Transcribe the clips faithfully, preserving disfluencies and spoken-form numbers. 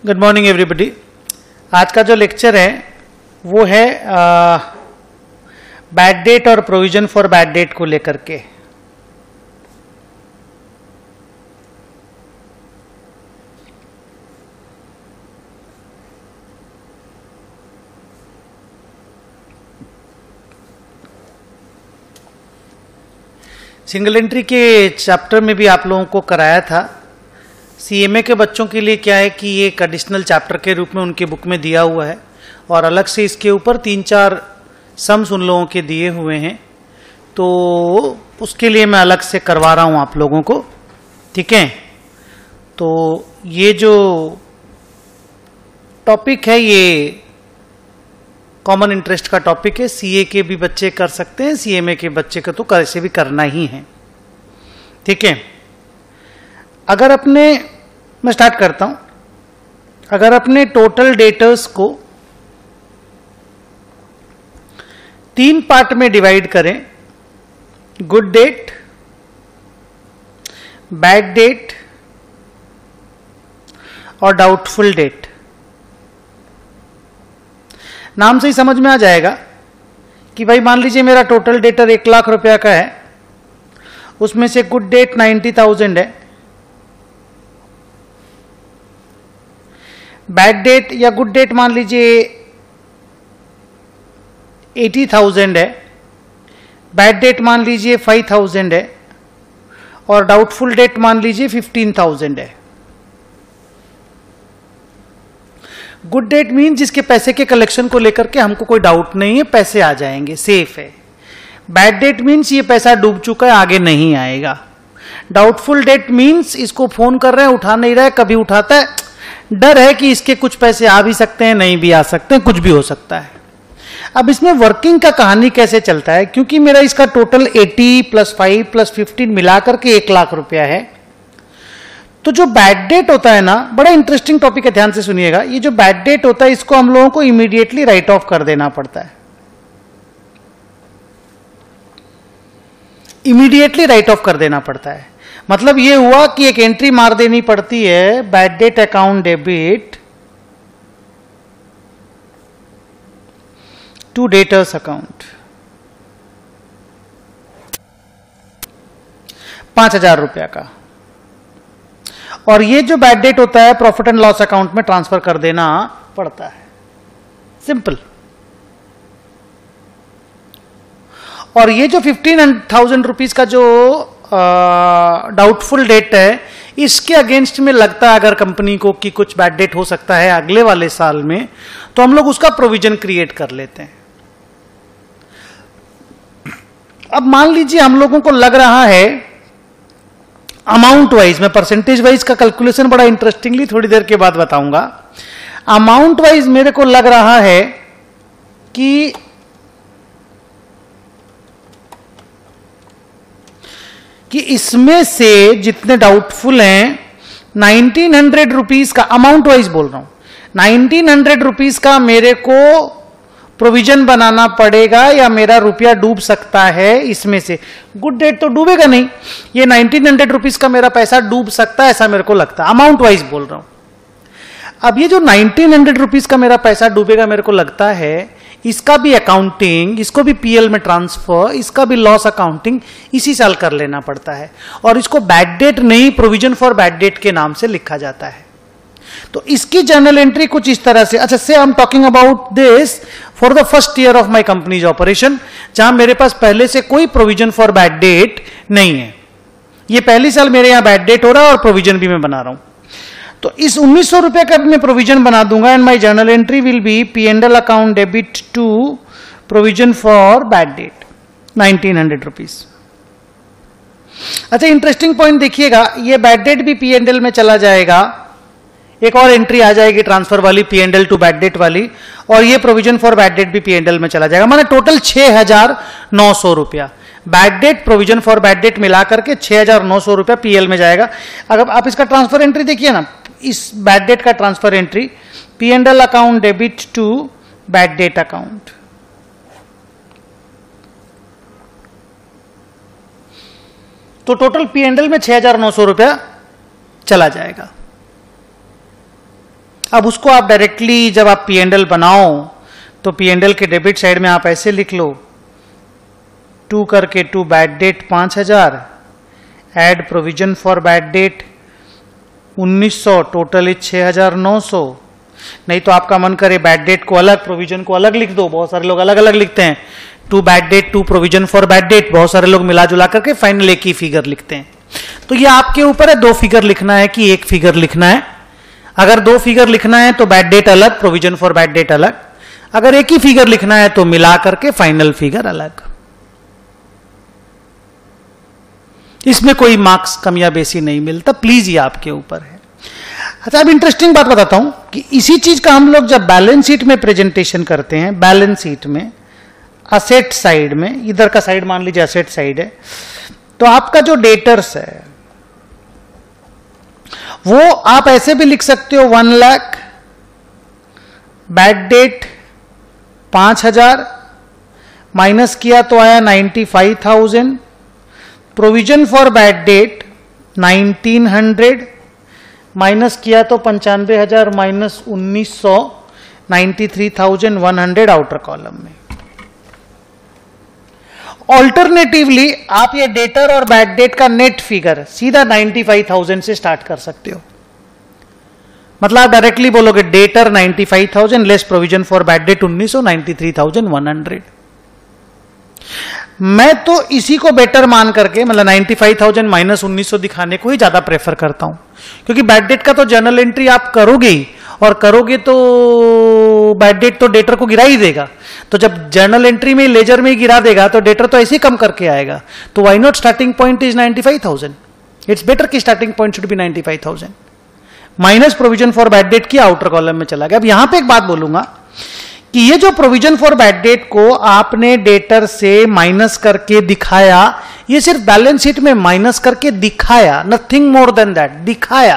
Good morning everybody. आज का जो लेक्चर है वो है बैड डेट और प्रोविजन फॉर बैड डेट को लेकर के। सिंगल एंट्री के चैप्टर में भी आप लोगों को कराया था। सीएमए के बच्चों के लिए क्या है कि ये एक एडिशनल चैप्टर के रूप में उनके बुक में दिया हुआ है और अलग से इसके ऊपर तीन चार सम्स उन लोगों के दिए हुए हैं, तो उसके लिए मैं अलग से करवा रहा हूं आप लोगों को। ठीक है, तो ये जो टॉपिक है ये कॉमन इंटरेस्ट का टॉपिक है। सीए के भी बच्चे कर सकते हैं, सीएमए के बच्चे को तो कैसे भी करना ही है। ठीक है, अगर अपने मैं स्टार्ट करता हूं। अगर अपने टोटल डेटर्स को तीन पार्ट में डिवाइड करें, गुड डेट, बैड डेट और डाउटफुल डेट, नाम से ही समझ में आ जाएगा कि भाई मान लीजिए मेरा टोटल डेटर एक लाख रुपया का है, उसमें से गुड डेट नाइन्टी थाउजेंड है, बैड डेट या गुड डेट मान लीजिए एटी थाउजेंड है, बैड डेट मान लीजिए फाइव थाउजेंड है और डाउटफुल डेट मान लीजिए फिफ्टीन थाउजेंड है। गुड डेट मीन जिसके पैसे के कलेक्शन को लेकर के हमको कोई डाउट नहीं है, पैसे आ जाएंगे, सेफ है। बैड डेट मीन्स ये पैसा डूब चुका है, आगे नहीं आएगा। डाउटफुल डेट मीन्स इसको फोन कर रहे हैं, उठा नहीं रहा है, कभी उठाता है, डर है कि इसके कुछ पैसे आ भी सकते हैं, नहीं भी आ सकते हैं, कुछ भी हो सकता है। अब इसमें वर्किंग का कहानी कैसे चलता है, क्योंकि मेरा इसका टोटल अस्सी प्लस फाइव प्लस फिफ्टीन मिलाकर के एक लाख रुपया है, तो जो बैड डेट होता है ना, बड़ा इंटरेस्टिंग टॉपिक है, ध्यान से सुनिएगा। ये जो बैड डेट होता है इसको हम लोगों को इमीडिएटली राइट ऑफ कर देना पड़ता है। इमीडिएटली राइट ऑफ कर देना पड़ता है मतलब ये हुआ कि एक एंट्री मार देनी पड़ती है, bad debt account debit to debtors account, पांच हजार रुपया का। और ये जो बैड डेट होता है प्रॉफिट एंड लॉस अकाउंट में ट्रांसफर कर देना पड़ता है, सिंपल। और ये जो फिफ्टीन थाउजेंड रुपीज का जो डाउटफुल डेट है, इसके अगेंस्ट में लगता है अगर कंपनी को कि कुछ बैड डेट हो सकता है अगले वाले साल में, तो हम लोग उसका प्रोविजन क्रिएट कर लेते हैं। अब मान लीजिए हम लोगों को लग रहा है अमाउंट वाइज, मैं परसेंटेज वाइज का कैलकुलेशन बड़ा इंटरेस्टिंगली थोड़ी देर के बाद बताऊंगा। अमाउंट वाइज मेरे को लग रहा है कि कि इसमें से जितने डाउटफुल हैं, नाइनटीन हंड्रेड रुपीज का, अमाउंट वाइज बोल रहा हूं, नाइनटीन हंड्रेड रुपीज का मेरे को प्रोविजन बनाना पड़ेगा या मेरा रुपया डूब सकता है इसमें से। गुड डेट तो डूबेगा नहीं, ये नाइनटीन हंड्रेड रुपीज का मेरा पैसा डूब सकता है, ऐसा मेरे को लगता है, अमाउंट वाइज बोल रहा हूं। अब ये जो नाइनटीन हंड्रेड रुपीज का मेरा पैसा डूबेगा मेरे को लगता है, इसका भी अकाउंटिंग, इसको भी पीएल में ट्रांसफर, इसका भी लॉस अकाउंटिंग इसी साल कर लेना पड़ता है और इसको बैड डेट नहीं, प्रोविजन फॉर बैड डेट के नाम से लिखा जाता है। तो इसकी जर्नल एंट्री कुछ इस तरह से, अच्छा से I am talking about this for the first year of my company's operation, जहां मेरे पास पहले से कोई प्रोविजन फॉर बैड डेट नहीं है। ये पहली साल मेरे यहां बैड डेट हो रहा है और प्रोविजन भी मैं बना रहा हूं। तो इस उन्नीस सौ रुपए का मैं प्रोविजन बना दूंगा and my journal entry will be P and L account debit to provision for bad debt nineteen hundred rupees. अच्छा, इंटरेस्टिंग पॉइंट देखिएगा, ये बैड डेट भी पी एंड एल में चला जाएगा, एक और एंट्री आ जाएगी ट्रांसफर वाली, P and L to bad debt वाली, और ये प्रोविजन फॉर बैड डेट भी पी एंड एल में चला जाएगा। माने टोटल छह हजार नौ सौ रुपया bad debt, provision for bad debt मिला करके छह हजार नौ सौ रुपया पीएल में जाएगा। अगर आप इसका ट्रांसफर एंट्री देखिए ना, इस बैड डेट का transfer entry, P and L account debit to bad debt account, तो टोटल पी एंड एल में छह हजार नौ सौ रुपया चला जाएगा। अब उसको आप डायरेक्टली जब आप पी एंड एल बनाओ तो पी एंड एल के डेबिट साइड में आप ऐसे लिख लो, टू करके टू बैड डेट पांच हजार, add provision for bad debt उन्नीस सौ, टोटल इज छह हजार नौ सौ। नहीं तो आपका मन करे बैड डेट को अलग, प्रोविजन को अलग लिख दो, बहुत सारे लोग अलग अलग लिखते हैं, to bad debt to provision for bad debt, बहुत सारे लोग मिला जुला करके फाइनल एक ही फिगर लिखते हैं। तो ये आपके ऊपर है, दो फिगर लिखना है कि एक फिगर लिखना है। अगर दो फिगर लिखना है तो बैड डेट अलग, प्रोविजन फॉर बैड डेट अलग। अगर एक ही फिगर लिखना है तो मिला करके फाइनल फिगर अलग। इसमें कोई मार्क्स कम या बेसी नहीं मिलता, प्लीज ये आपके ऊपर है। अच्छा, अब इंटरेस्टिंग बात बताता हूं कि इसी चीज का हम लोग जब बैलेंस शीट में प्रेजेंटेशन करते हैं, बैलेंस शीट में असेट साइड में, इधर का साइड मान लीजिए असेट साइड है, तो आपका जो डेटर्स है वो आप ऐसे भी लिख सकते हो, वन लाख, बैड डेट पांच हजार, माइनस किया तो आया ninety five thousand, provision for bad debt nineteen hundred, minus किया तो पंचानवे हजार माइनस उन्नीस सौ, ninety three thousand one hundred outer column में। ऑल्टरनेटिवली आप ये डेटर और बैड डेट का नेट फिगर सीधा नाइन्टी फाइव थाउजेंड से स्टार्ट कर सकते हो। मतलब आप डायरेक्टली बोलोगे debtor ninety five thousand less provision for bad debt उन्नीस सौ, ninety three thousand one hundred. मैं तो इसी को बेटर मान करके, मतलब नाइन्टी फाइव थाउजेंड माइनस उन्नीस सौ दिखाने को ही ज्यादा प्रेफर करता हूं, क्योंकि बैड डेट का तो जर्नल एंट्री आप करोगे ही, और करोगे तो बैड डेट तो डेटर को गिरा ही देगा। तो जब जर्नल एंट्री में लेजर में ही गिरा देगा तो डेटर तो ऐसे ही कम करके आएगा। तो why not starting point is ninety five thousand, it's better कि starting point should be ninety five thousand, minus provision for bad debt की आउटर कॉलम में चला गया। अब यहां पे एक बात बोलूंगा कि ये जो प्रोविजन फॉर बैड डेट को आपने डेटर से माइनस करके दिखाया, ये सिर्फ बैलेंस शीट में माइनस करके दिखाया, नथिंग मोर देन दैट, दिखाया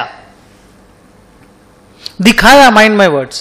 दिखाया माइंड माय वर्ड्स।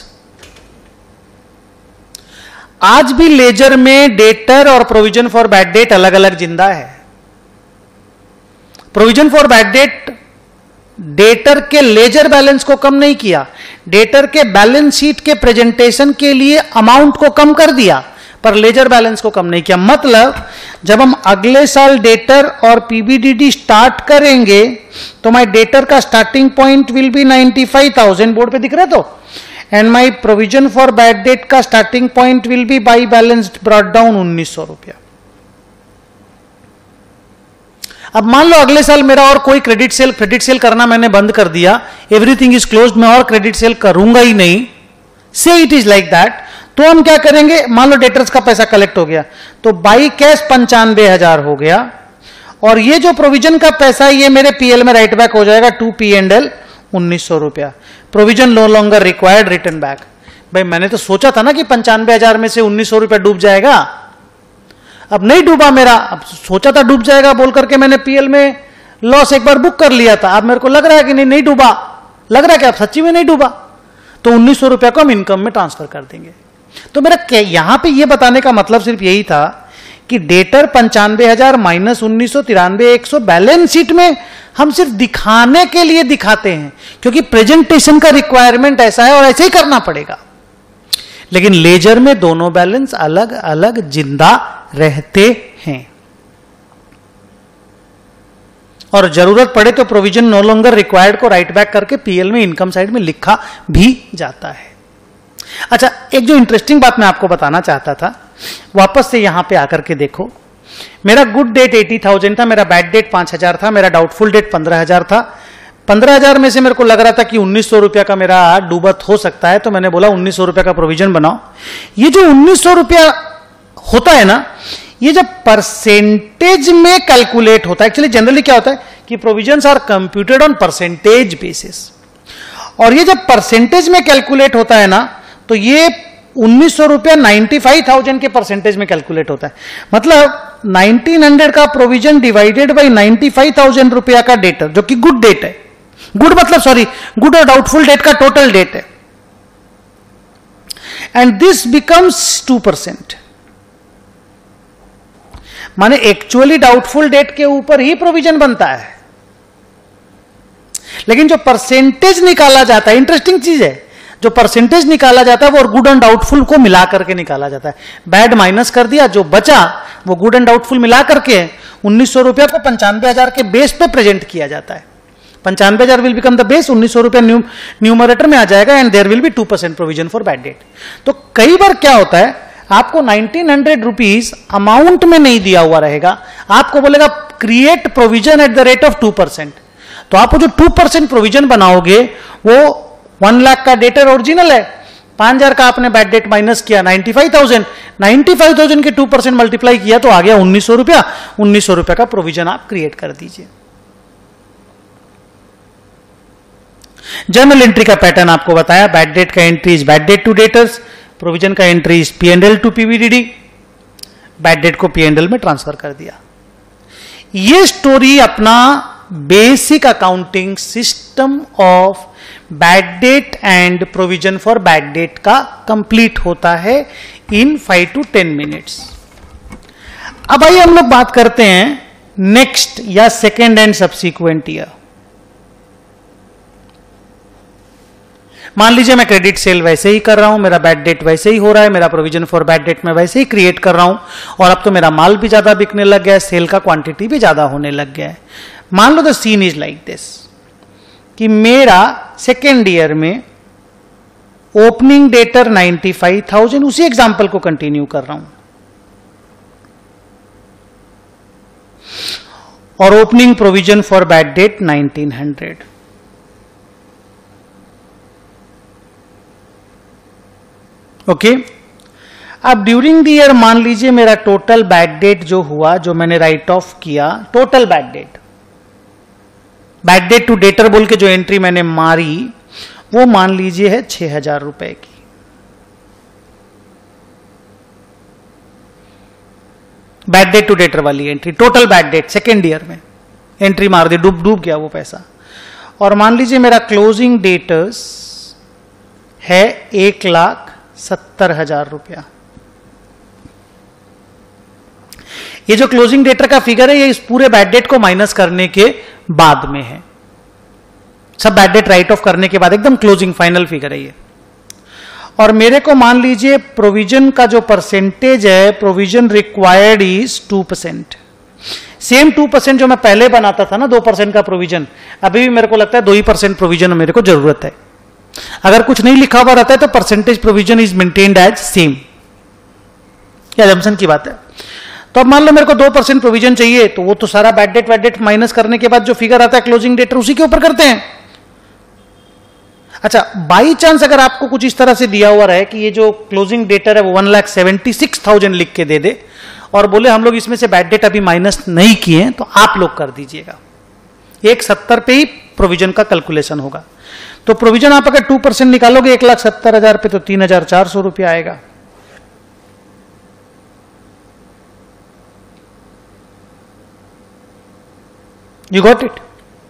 आज भी लेजर में डेटर और प्रोविजन फॉर बैड डेट अलग अलग जिंदा है। Provision for bad debt debtor के लेजर बैलेंस को कम नहीं किया, डेटर के बैलेंस शीट के प्रेजेंटेशन के लिए अमाउंट को कम कर दिया, पर लेजर बैलेंस को कम नहीं किया। मतलब जब हम अगले साल डेटर और पीबीडीडी स्टार्ट करेंगे तो माय डेटर का starting point will be ninety five thousand, board पे दिख रहा है तो, and my provision for bad debt का starting point will be by balanced brought down उन्नीस सौ रुपया। अब मान लो अगले साल मेरा और कोई क्रेडिट सेल क्रेडिट सेल करना मैंने बंद कर दिया, एवरीथिंग इज क्लोज्ड, मैं और क्रेडिट सेल करूंगा ही नहीं, से इट इज लाइक दैट, तो हम क्या करेंगे, मान लो डेटर्स का पैसा कलेक्ट हो गया तो बाई कैश पंचानवे हजार हो गया, और ये जो प्रोविजन का पैसा है ये मेरे पीएल में राइट बैक हो जाएगा टू पी एंड एल उन्नीस सौ रुपया। Provision no longer required, return back. भाई मैंने तो सोचा था ना कि पंचानवे हजार में से उन्नीस सौ रुपया डूब जाएगा, अब नहीं डूबा मेरा, अब सोचा था डूब जाएगा बोल करके मैंने पीएल में लॉस एक बार बुक कर लिया था, अब मेरे को लग रहा है कि नहीं नहीं डूबा, लग रहा है कि अब सच्ची में नहीं डूबा, तो उन्नीस सौ रुपया को हम इनकम में ट्रांसफर कर देंगे। तो मेरा यहां पे ये बताने का मतलब सिर्फ यही था कि डेटर पंचानवे हजार माइनस उन्नीस सौ तिरानवे एक सौ बैलेंस शीट में हम सिर्फ दिखाने के लिए दिखाते हैं, क्योंकि प्रेजेंटेशन का रिक्वायरमेंट ऐसा है और ऐसे ही करना पड़ेगा। लेकिन लेजर में दोनों बैलेंस अलग अलग जिंदा रहते हैं, और जरूरत पड़े तो प्रोविजन नो लॉन्गर रिक्वायर्ड को राइट बैक करके पीएल में इनकम साइड में लिखा भी जाता है। अच्छा, एक जो इंटरेस्टिंग बात मैं आपको बताना चाहता था, वापस से यहां पे आकर के देखो, मेरा गुड डेट अस्सी थाउजेंड था, मेरा बैड डेट पांच हजार था, मेरा डाउटफुल डेट पंद्रह हजार था। पंद्रह हजार में से मेरे को लग रहा था कि उन्नीस सौ रुपया का मेरा डूबत हो सकता है, तो मैंने बोला उन्नीस सौ रुपया का प्रोविजन बनाओ। ये जो उन्नीस सौ रुपया होता है ना, ये जब परसेंटेज में कैलकुलेट होता है, एक्चुअली जनरली क्या होता है कि provisions are computed on percentage basis, और ये जब परसेंटेज में कैलकुलेट होता है ना तो ये उन्नीस सौ रुपया नाइन्टी फाइव थाउजेंड के परसेंटेज में कैलकुलेट होता है। मतलब नाइनटीन हंड्रेड का provision divided by ninety five thousand रुपया का डेटर, जो कि गुड डेट है, गुड मतलब सॉरी गुड और डाउटफुल डेट का टोटल डेट है, and this becomes two percent. माने एक्चुअली डाउटफुल डेट के ऊपर ही प्रोविजन बनता है, लेकिन जो परसेंटेज निकाला जाता है, इंटरेस्टिंग चीज है, जो परसेंटेज निकाला जाता है वो गुड एंड डाउटफुल को मिला करके निकाला जाता है। बैड माइनस कर दिया, जो बचा वो गुड एंड डाउटफुल मिला करके उन्नीस सौ रुपया को पंचानवे हजार के बेस पे प्रेजेंट किया जाता है। पंचानवे हजार विल बिकम द बेस, उन्नीस सौ रुपया न्यू न्यूमरेटर में आ जाएगा and there will be two percent provision for bad debt. तो कई बार क्या होता है, आपको नाइनटीन हंड्रेड रुपीज अमाउंट में नहीं दिया हुआ रहेगा, आपको बोलेगा create provision at the rate of two percent. तो आप जो टू परसेंट प्रोविजन बनाओगे वो वन लाख का डेटर ओरिजिनल है, पांच हजार का आपने बैड डेट माइनस किया, ninety five thousand, ninety five thousand के टू परसेंट मल्टीप्लाई किया तो आ गया उन्नीस सौ रुपया। उन्नीस सौ रुपया का प्रोविजन आप क्रिएट कर दीजिए। जर्नल एंट्री का पैटर्न आपको बताया, बैड डेट का entry is bad debt to debtors, provision का entry is P and L to PVDD, bad debt को पी एंड एल में ट्रांसफर कर दिया। ये स्टोरी अपना basic accounting system of bad debt and provision for bad debt का complete होता है in five to ten minutes. अब आइए हम लोग बात करते हैं नेक्स्ट या सेकेंड एंड सब्सिक्वेंट ईयर। मान लीजिए मैं क्रेडिट सेल वैसे ही कर रहा हूं, मेरा बैड डेट वैसे ही हो रहा है, मेरा प्रोविजन फॉर बैड डेट में वैसे ही क्रिएट कर रहा हूं और अब तो मेरा माल भी ज्यादा बिकने लग गया है, सेल का क्वांटिटी भी ज्यादा होने लग गया है। मान लो the scene is like this कि मेरा सेकेंड ईयर में opening debtor ninety five thousand, उसी एग्जांपल को कंटिन्यू कर रहा हूं, और opening provision for bad debt nineteen hundred. Okay okay? अब ड्यूरिंग द ईयर मान लीजिए मेरा टोटल बैड डेट जो हुआ, जो मैंने राइट ऑफ किया, total bad debt, bad debt to debtor बोल के जो एंट्री मैंने मारी वो मान लीजिए है छह हजार रुपए की। बैड डेट टू डेटर वाली entry, total bad debt second year में एंट्री मार दी, डूब डूब गया वो पैसा। और मान लीजिए मेरा क्लोजिंग डेटर्स है एक लाख सत्तर हजार रुपया। ये जो क्लोजिंग डेटर का फिगर है ये इस पूरे बैड डेट को माइनस करने के बाद में है, सब बैड डेट राइट ऑफ करने के बाद एकदम क्लोजिंग फाइनल फिगर है ये। और मेरे को मान लीजिए प्रोविजन का जो परसेंटेज है, provision required is two percent. Same two percent जो मैं पहले बनाता था ना, दो परसेंट का प्रोविजन, अभी भी मेरे को लगता है दो ही परसेंट प्रोविजन मेरे को जरूरत है। अगर कुछ नहीं लिखा हुआ रहता है तो percentage provision is maintained as same, ये अजम्पशन की बात है। तो अब मान लो मेरे को दो परसेंट प्रोविजन चाहिए, तो वो तो सारा bad debt bad debt minus करने के बाद जो फिगर आता है क्लोजिंग डेटर, उसी के ऊपर करते हैं। अच्छा, बाई चांस अगर आपको कुछ इस तरह से दिया हुआ रहे कि ये जो क्लोजिंग डेटर है वो one lakh seventy six thousand लिख के दे दे और बोले हम लोग इसमें से बैड डेट अभी माइनस नहीं किए, तो आप लोग कर दीजिएगा। एक सत्तर पे ही प्रोविजन का कैलकुलेशन होगा। तो प्रोविजन आप अगर टू परसेंट निकालोगे एक लाख सत्तर हजार पे, तो तीन हजार चार सौ रुपया आएगा। You got it.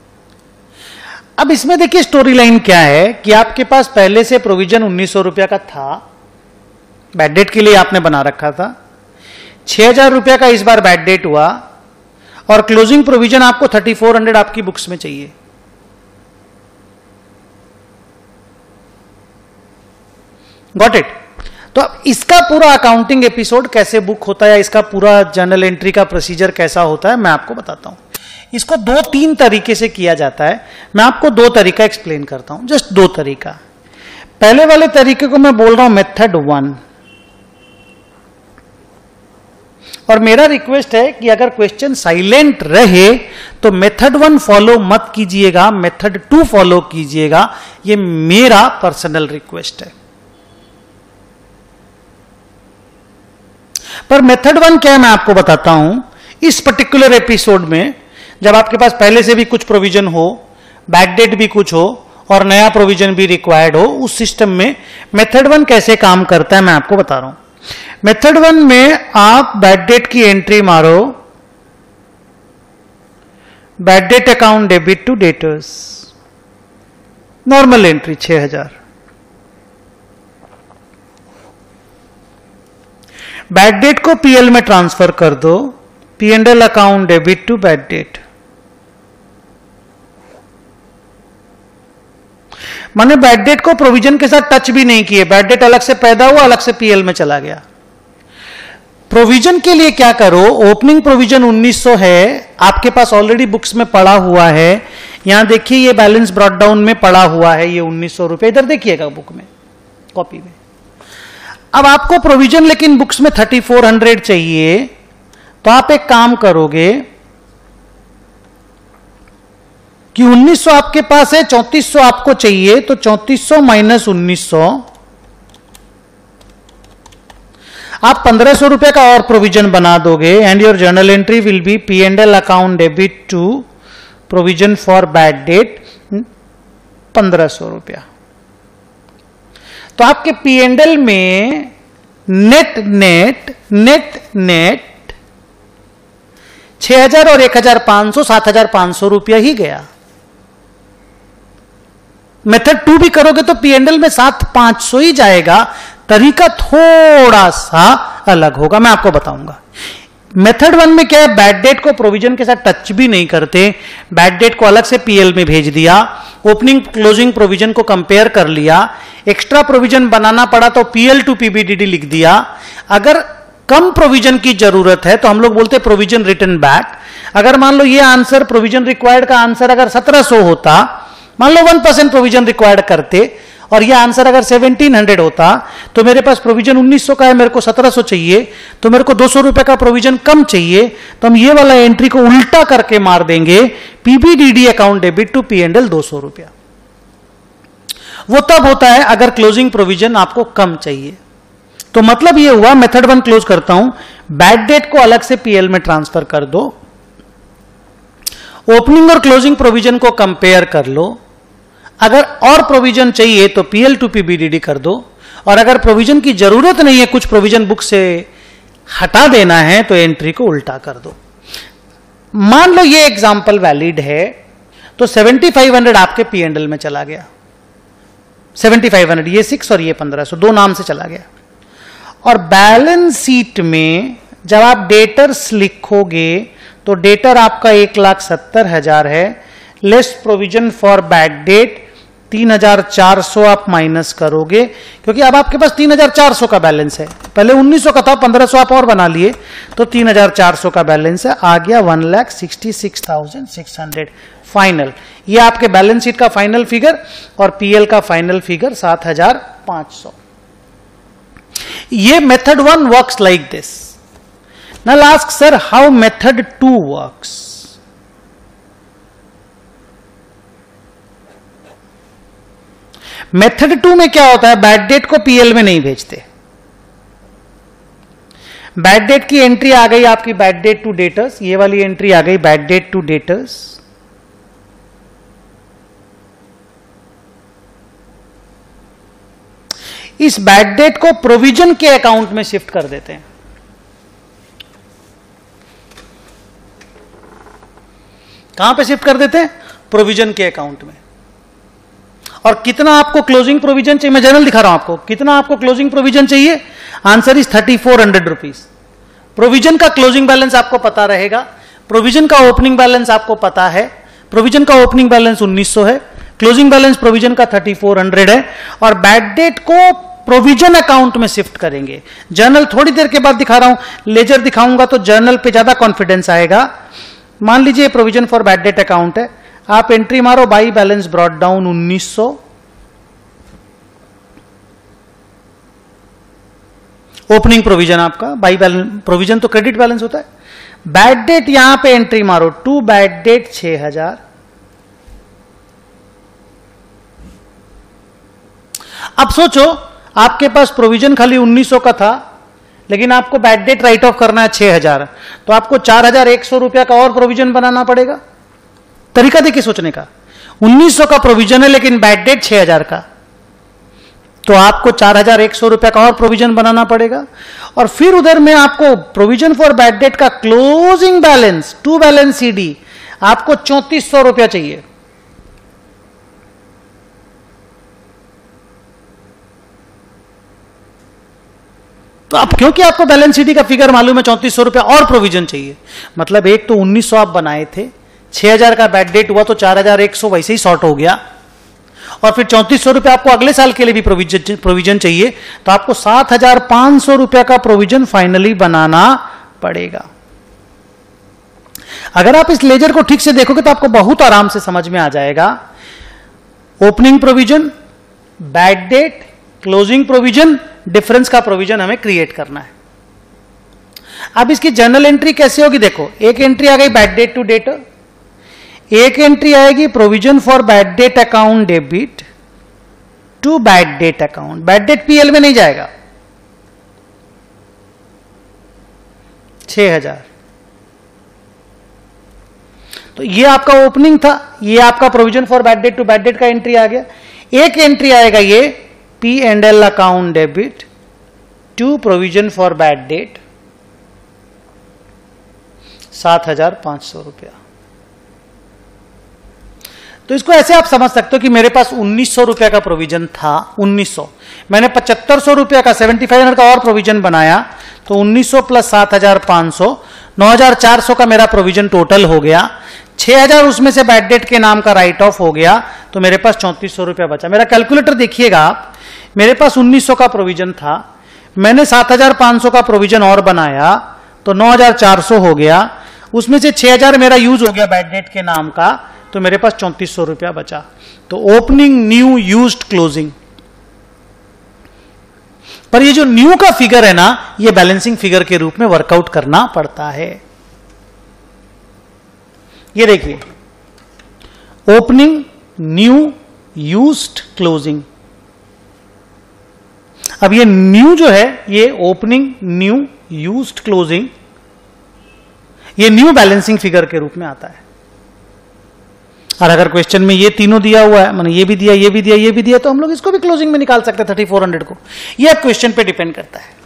अब इसमें देखिए स्टोरी लाइन क्या है कि आपके पास पहले से प्रोविजन उन्नीस सौ रुपया का था, बैड डेट के लिए आपने बना रखा था, छह हजार रुपया का इस बार बैड डेट हुआ और क्लोजिंग प्रोविजन आपको थर्टी फोर हंड्रेड आपकी बुक्स में चाहिए। Got it. तो अब इसका पूरा अकाउंटिंग एपिसोड कैसे बुक होता है, इसका पूरा जर्नल एंट्री का प्रोसीजर कैसा होता है, मैं आपको बताता हूं। इसको दो तीन तरीके से किया जाता है, मैं आपको दो तरीका एक्सप्लेन करता हूं, जस्ट दो तरीका। पहले वाले तरीके को मैं बोल रहा हूं मेथड वन, और मेरा रिक्वेस्ट है कि अगर क्वेश्चन साइलेंट रहे तो मेथड वन फॉलो मत कीजिएगा, मेथड टू फॉलो कीजिएगा, ये मेरा पर्सनल रिक्वेस्ट है। पर मेथड वन क्या है मैं आपको बताता हूं। इस पर्टिकुलर एपिसोड में जब आपके पास पहले से भी कुछ प्रोविजन हो, बैक डेट भी कुछ हो और नया प्रोविजन भी रिक्वायर्ड हो, उस सिस्टम में मेथड वन कैसे काम करता है मैं आपको बता रहा हूं। मेथड वन में आप बैड डेट की एंट्री मारो, bad debt account debit to debtors, normal entry छह हजार। बैड डेट को पीएल में ट्रांसफर कर दो, P and L account debit to bad debt. माने बैड डेट को प्रोविजन के साथ टच भी नहीं किए, बैड डेट अलग से पैदा हुआ, अलग से पीएल में चला गया। प्रोविजन के लिए क्या करो, ओपनिंग प्रोविजन उन्नीस सौ है, आपके पास ऑलरेडी बुक्स में पड़ा हुआ है। यहां देखिए ये बैलेंस ब्रॉट डाउन में पड़ा हुआ है, ये उन्नीस सौ रुपए, इधर देखिएगा बुक में, कॉपी में। अब आपको प्रोविजन लेकिन बुक्स में थर्टी फोर हंड्रेड चाहिए, तो आप एक काम करोगे कि उन्नीस सौ आपके पास है, चौंतीस सौ आपको चाहिए, तो चौंतीस सौ माइनस उन्नीस सौ, आप पंद्रह सौ रुपए का और प्रोविजन बना दोगे and your journal entry will be P and L account debit to provision for bad debt पंद्रह सौ रुपया। तो आपके पी एंड एल में नेट नेट नेट नेट छह हजार और एक हजार पांच सौ, सात हजार पांच सौ रुपया ही गया। मेथड टू भी करोगे तो पी एंड एल में सात पांच सौ ही जाएगा, तरीका थोड़ा सा अलग होगा, मैं आपको बताऊंगा। मेथड वन में क्या है, बैड डेट को प्रोविजन के साथ टच भी नहीं करते, बैड डेट को अलग से पीएल में भेज दिया, ओपनिंग क्लोजिंग प्रोविजन को कंपेयर कर लिया, एक्स्ट्रा प्रोविजन बनाना पड़ा तो पीएल टू पीबीडीडी लिख दिया। अगर कम प्रोविजन की जरूरत है तो हम लोग बोलते प्रोविजन रिटर्न बैक। अगर मान लो ये आंसर प्रोविजन रिक्वायर्ड का आंसर अगर सत्रह सौ होता, मान लो वन परसेंट प्रोविजन रिक्वायर्ड करते और ये आंसर अगर सत्रह सौ होता, तो मेरे पास प्रोविजन उन्नीस सौ का है, मेरे को सत्रह सौ चाहिए, तो मेरे को दो सौ रुपए का प्रोविजन कम चाहिए, तो हम ये वाला एंट्री को उल्टा करके मार देंगे, PBDD account debit to P and L दो सौ रुपया। वो तब होता है अगर क्लोजिंग प्रोविजन आपको कम चाहिए। तो मतलब ये हुआ, मेथड वन क्लोज करता हूं, बैड डेट को अलग से पीएल में ट्रांसफर कर दो, ओपनिंग और क्लोजिंग प्रोविजन को कंपेयर कर लो, अगर और प्रोविजन चाहिए तो पीएल टू पीबीडीडी कर दो, और अगर प्रोविजन की जरूरत नहीं है, कुछ प्रोविजन बुक से हटा देना है, तो एंट्री को उल्टा कर दो। मान लो ये एग्जांपल वैलिड है, तो सेवेंटी फाइव हंड्रेड आपके पी एंड एल में चला गया, सेवेंटी फाइव हंड्रेड, ये सिक्स और ये पंद्रह सौ, दो नाम से चला गया। और बैलेंस शीट में जब आप डेटर्स लिखोगे तो डेटर आपका एक लाख सत्तर हजार है, less provision for bad debt तीन हजार चार सौ आप माइनस करोगे, क्योंकि अब आपके पास तीन हजार चार सौ का बैलेंस है, पहले उन्नीस सौ का था, पंद्रह सौ आप और बना लिए, तो तीन हजार चार सौ का बैलेंस है, आ गया one lakh sixty six thousand six hundred final. ये आपके बैलेंस शीट का फाइनल फिगर और पीएल का फाइनल फिगर सात हजार पांच सौ। ये method one works like this. Now ask sir how method two works. Method two में क्या होता है, बैड डेट को पीएल में नहीं भेजते, बैड डेट की एंट्री आ गई आपकी बैड डेट टू डेटर्स, ये वाली एंट्री आ गई बैड डेट टू डेटर्स, इस बैड डेट को प्रोविजन के अकाउंट में शिफ्ट कर देते हैं। कहां पे शिफ्ट कर देते हैं, प्रोविजन के अकाउंट में। और कितना आपको क्लोजिंग प्रोविजन चाहिए, मैं जनरल दिखा रहा हूं आपको, कितना आपको क्लोजिंग प्रोविजन चाहिए, answer is thirty four hundred rupees. Provision का क्लोजिंग बैलेंस आपको पता रहेगा, प्रोविजन का ओपनिंग बैलेंस आपको पता है, प्रोविजन का ओपनिंग बैलेंस उन्नीस सौ है, क्लोजिंग बैलेंस प्रोविजन का थर्टी फोर हंड्रेड है, और बैड डेट को प्रोविजन अकाउंट में शिफ्ट करेंगे। जर्नल थोड़ी देर के बाद दिखा रहा हूं, लेजर दिखाऊंगा तो जर्नल पे ज्यादा कॉन्फिडेंस आएगा। मान लीजिए provision for bad debt account है, आप एंट्री मारो बाई बैलेंस ब्रॉट डाउन उन्नीस सौ, ओपनिंग प्रोविजन आपका बाई बैलेंस, प्रोविजन तो क्रेडिट बैलेंस होता है, बैड डेट यहां पे एंट्री मारो टू बैड डेट छह हजार। अब सोचो आपके पास प्रोविजन खाली उन्नीस सौ का था, लेकिन आपको बैड डेट राइट ऑफ करना है छह हजार, तो आपको चार हजार एक सौ रुपया का और प्रोविजन बनाना पड़ेगा। तरीका देखिए सोचने का, उन्नीस सौ का प्रोविजन है लेकिन बैड डेट छह हजार का, तो आपको चार हजार एक सौ रुपया का और प्रोविजन बनाना पड़ेगा। और फिर उधर में आपको प्रोविजन फॉर बैड डेट का closing balance to balance CD आपको चौंतीस सौ रुपया चाहिए। तो अब क्योंकि आपको बैलेंस सीडी का फिगर मालूम है, चौंतीस सौ रुपया और प्रोविजन चाहिए, मतलब एक तो उन्नीस सौ आप बनाए थे, छह हजार का बैड डेट हुआ तो चार हजार एक सौ वैसे ही शॉर्ट हो गया, और फिर चौंतीस सौ रुपये आपको अगले साल के लिए भी प्रोविजन प्रोविजन चाहिए, तो आपको सात हजार पांच सौ रुपये का प्रोविजन फाइनली बनाना पड़ेगा। अगर आप इस लेजर को ठीक से देखोगे तो आपको बहुत आराम से समझ में आ जाएगा। Opening provision, bad debt, closing provision, difference का प्रोविजन हमें क्रिएट करना है। अब इसकी जर्नल एंट्री कैसे होगी देखो, एक एंट्री आ गई बैड डेट टू डेट, एक एंट्री आएगी provision for bad debt account debit to bad debt account. Bad debt PL में नहीं जाएगा, छह हजार। तो ये आपका ओपनिंग था, ये आपका provision for bad debt to bad debt का एंट्री आ गया। एक एंट्री आएगा ये P and L account debit to provision for bad debt, सात हजार पांच सौ रुपया। तो इसको ऐसे आप समझ सकते हो कि मेरे पास उन्नीस सौ रुपया का प्रोविजन था, उन्नीस सौ, मैंने पचहत्तर सौ रुपया का सेवेंटी फाइव हंड्रेड का और प्रोविजन बनाया, तो उन्नीस सौ प्लस सात हजार पांच सौ, नौ हजार चार सौ का मेरा प्रोविजन टोटल हो गया। छह हजार उसमें से बैड डेट के नाम का राइट ऑफ हो गया, तो मेरे पास चौंतीस सौ रुपया बचा। मेरा कैलकुलेटर देखिएगा आप, मेरे पास उन्नीस सौ का प्रोविजन था, मैंने सात हजार पांच सौ का प्रोविजन और बनाया, तो नौ हजार चार सौ हो गया, उसमें से छह हजार मेरा यूज हो गया बैड डेट के नाम का, तो मेरे पास चौंतीस सौ रुपया बचा। तो ओपनिंग, न्यू, यूज्ड, क्लोजिंग। पर ये जो न्यू का फिगर है ना, ये बैलेंसिंग फिगर के रूप में वर्कआउट करना पड़ता है। ये देखिए, ओपनिंग, न्यू, यूज्ड, क्लोजिंग। अब ये न्यू जो है, ये ओपनिंग, न्यू, यूज्ड, क्लोजिंग, ये न्यू बैलेंसिंग फिगर के रूप में आता है। और अगर क्वेश्चन में ये तीनों दिया हुआ है, माने ये भी दिया, ये भी दिया, ये भी दिया, तो हम लोग इसको भी क्लोजिंग में निकाल सकते हैं थर्टी फोर हंड्रेड को। ये क्वेश्चन पे डिपेंड करता है।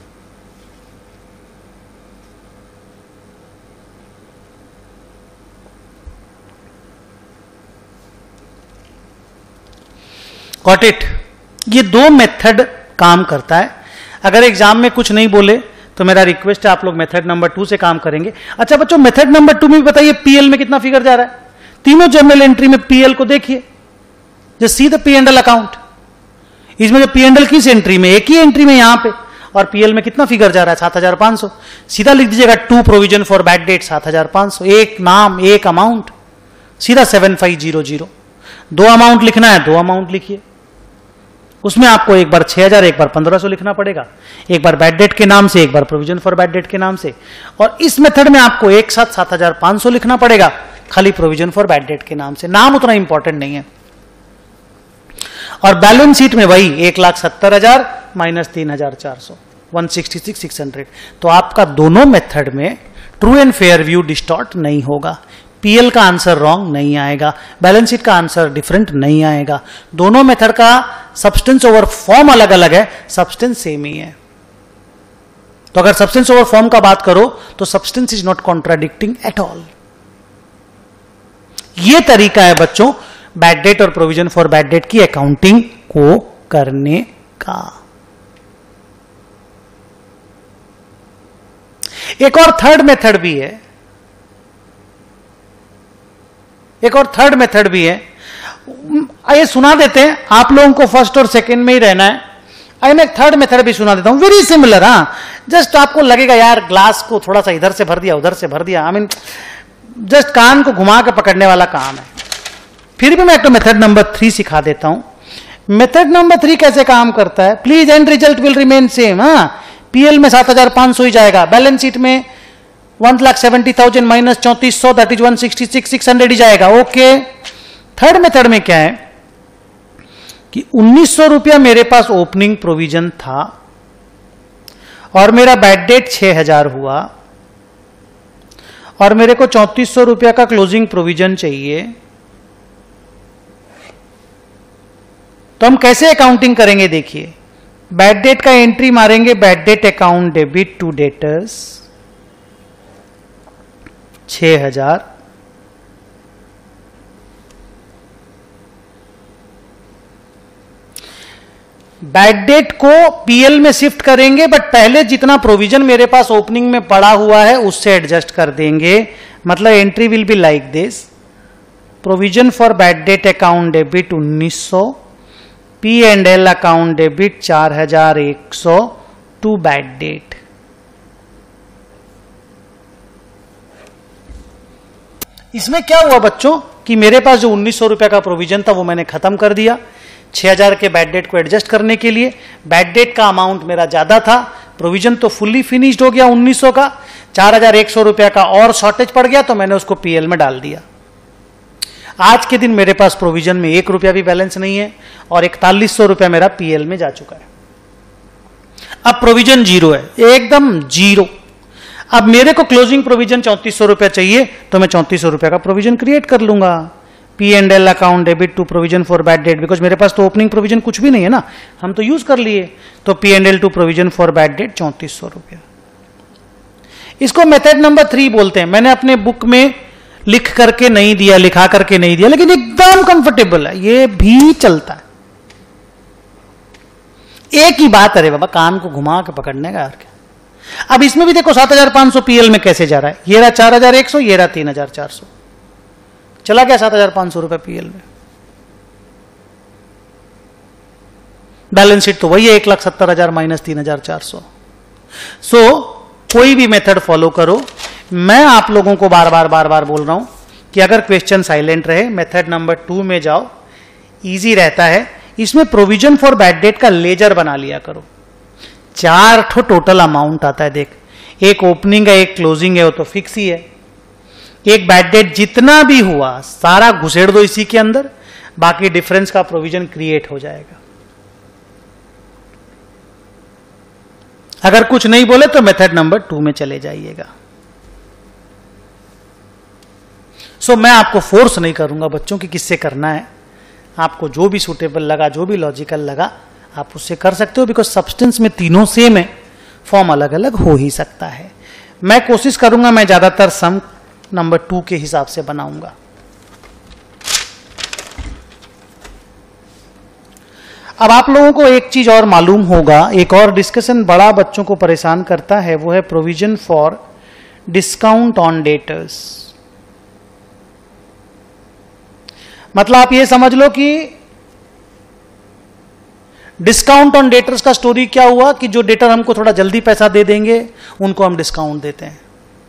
Got it? ये दो मेथड काम करता है। अगर एग्जाम में कुछ नहीं बोले तो मेरा रिक्वेस्ट है आप लोग मेथड नंबर टू से काम करेंगे। अच्छा बच्चों, मेथड नंबर टू में भी बताइए पीएल में कितना फिगर जा रहा है। तीनों जर्नल एंट्री में पीएल को देखिए, just see the P and L account. इसमें जो पी एंड एल किस एंट्री में, एक ही एंट्री में यहां पे, और पीएल में कितना फिगर जा रहा है, सात हजार पांच सौ। सीधा लिख दीजिएगा to provision for bad debt सात हजार पांच सौ, एक नाम एक अमाउंट, सीधा सेवन फाइव जीरो जीरो। दो अमाउंट लिखना है, दो अमाउंट लिखिए। उसमें आपको एक बार छह हजार, एक बार पंद्रह सौ लिखना पड़ेगा, एक बार बैड डेट के नाम से, एक बार प्रोविजन फॉर बैड डेट के नाम से। और इस मेथड में आपको एक साथ सात हजार पांच सौ लिखना पड़ेगा, खाली प्रोविजन फॉर बैड डेट के नाम से। नाम उतना इंपॉर्टेंट नहीं है। और बैलेंस शीट में वही एक लाख सत्तर हजार माइनस तीन हजार चार सौ, one sixty six six hundred. तो आपका दोनों मेथड में true and fair view distort नहीं होगा। पीएल का आंसर रॉन्ग नहीं आएगा, बैलेंस शीट का आंसर डिफरेंट नहीं आएगा। दोनों मेथड का सब्सटेंस ओवर फॉर्म अलग अलग है, सब्सटेंस सेम ही है। तो अगर सब्सटेंस ओवर फॉर्म का बात करो तो substance is not contradicting at all. यह तरीका है बच्चों बैड डेट और प्रोविजन फॉर बैड डेट की अकाउंटिंग को करने का। एक और थर्ड मेथड भी है, एक और थर्ड मेथड भी है। आइए सुना देते हैं, आप लोगों को फर्स्ट और सेकंड में ही रहना है। आइए मैं एक थर्ड मेथड भी सुना देता हूं, वेरी सिमिलर। हाँ, जस्ट आपको लगेगा यार ग्लास को थोड़ा सा इधर से भर दिया, उधर से भर दिया, आई मीन जस्ट कान को घुमा के पकड़ने वाला काम है। फिर भी मैं एक तो मेथड नंबर थ्री सिखा देता हूं। मेथड नंबर थ्री कैसे काम करता है, please and result will remain same. हाँ, पीएल में सात हजार पांच सौ ही जाएगा, बैलेंस शीट में one lakh seventy thousand minus चौंतीस सौ that is one sixty six six hundred ही जाएगा। ओके। थर्ड मेथड में क्या है कि उन्नीस सौ रुपया मेरे पास ओपनिंग प्रोविजन था और मेरा बैड डेट छह हजार हुआ और मेरे को चौंतीस सौ रुपया का क्लोजिंग प्रोविजन चाहिए। तो हम कैसे अकाउंटिंग करेंगे देखिए, बैड डेट का एंट्री मारेंगे, bad debt account debit to debtors छह हजार, बैड डेट को पीएल में शिफ्ट करेंगे, बट पहले जितना प्रोविजन मेरे पास ओपनिंग में पड़ा हुआ है उससे एडजस्ट कर देंगे। मतलब entry will be like this, provision for bad debt account debit उन्नीस सौ P and L account debit चार हजार एक सौ टू बैड डेट। इसमें क्या हुआ बच्चों कि मेरे पास जो उन्नीस सौ रुपए का प्रोविजन था वो मैंने खत्म कर दिया छह हजार के बैड डेट को एडजस्ट करने के लिए। बैड डेट का अमाउंट मेरा ज्यादा था, प्रोविजन तो फुल्ली फिनिश्ड हो गया उन्नीस सौ का, चार हजार एक सौ रुपया का और शॉर्टेज पड़ गया तो मैंने उसको पीएल में डाल दिया। आज के दिन मेरे पास प्रोविजन में एक रुपया भी बैलेंस नहीं है और इकतालीस सौ रुपया मेरा पीएल में जा चुका है। अब प्रोविजन जीरो है, एकदम जीरो। अब मेरे को क्लोजिंग प्रोविजन चौंतीस सौ रुपया चाहिए तो मैं चौंतीस सौ रुपया का प्रोविजन क्रिएट कर लूंगा। P and L account debit to provision for bad debt, because मेरे पास तो ओपनिंग प्रोविजन कुछ भी नहीं है ना, हम तो यूज कर लिए। तो P and L to provision for bad debt चौंतीस सौ रुपया। इसको मेथड नंबर थ्री बोलते हैं। मैंने अपने बुक में लिख करके नहीं दिया, लिखा करके नहीं दिया, लेकिन एकदम कंफर्टेबल है, ये भी चलता है। एक ही बात, अरे बाबा कान को घुमा के पकड़ने का यार क्या। अब इसमें भी देखो सात हजार पांच सौ पीएल में कैसे जा रहा है, ये रहा चार हजार एक सौ, ये रहा तीन हजार चार सौ, चला गया सात हजार पांच सौ रुपए पीएल में। बैलेंस शीट तो वही है, एक लाख सत्तर हजार माइनस तीन हजार चार सौ। सो कोई भी मेथड फॉलो करो। मैं आप लोगों को बार बार बार बार बोल रहा हूं कि अगर क्वेश्चन साइलेंट रहे मेथड नंबर टू में जाओ, इजी रहता है। इसमें प्रोविजन फॉर बैड डेट का लेजर बना लिया करो। चार ठो टोटल अमाउंट आता है, देख, एक ओपनिंग है, एक क्लोजिंग है, वो तो फिक्स ही है। एक बैड डेट जितना भी हुआ सारा घुसेड़ दो इसी के अंदर, बाकी डिफरेंस का प्रोविजन क्रिएट हो जाएगा। अगर कुछ नहीं बोले तो मेथड नंबर टू में चले जाइएगा। सो so, मैं आपको फोर्स नहीं करूंगा बच्चों कि किससे करना है, आपको जो भी सूटेबल लगा, जो भी लॉजिकल लगा आप उससे कर सकते हो, बिकॉज सब्सटेंस में तीनों सेम है, फॉर्म अलग अलग हो ही सकता है। मैं कोशिश करूंगा मैं ज्यादातर सम नंबर टू के हिसाब से बनाऊंगा। अब आप लोगों को एक चीज और मालूम होगा, एक और डिस्कशन बड़ा बच्चों को परेशान करता है, वो है provision for discount on debtors. मतलब आप ये समझ लो कि डिस्काउंट ऑन डेटर्स का स्टोरी क्या हुआ कि जो डेटर हमको थोड़ा जल्दी पैसा दे देंगे उनको हम डिस्काउंट देते हैं,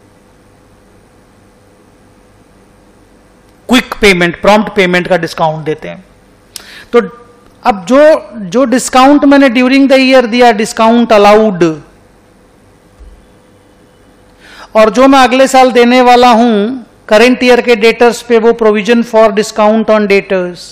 क्विक पेमेंट, प्रॉम्प्ट पेमेंट का डिस्काउंट देते हैं। तो अब जो जो डिस्काउंट मैंने ड्यूरिंग द ईयर दिया, डिस्काउंट अलाउड, और जो मैं अगले साल देने वाला हूं करंट ईयर के डेटर्स पे, वो provision for discount on debtors.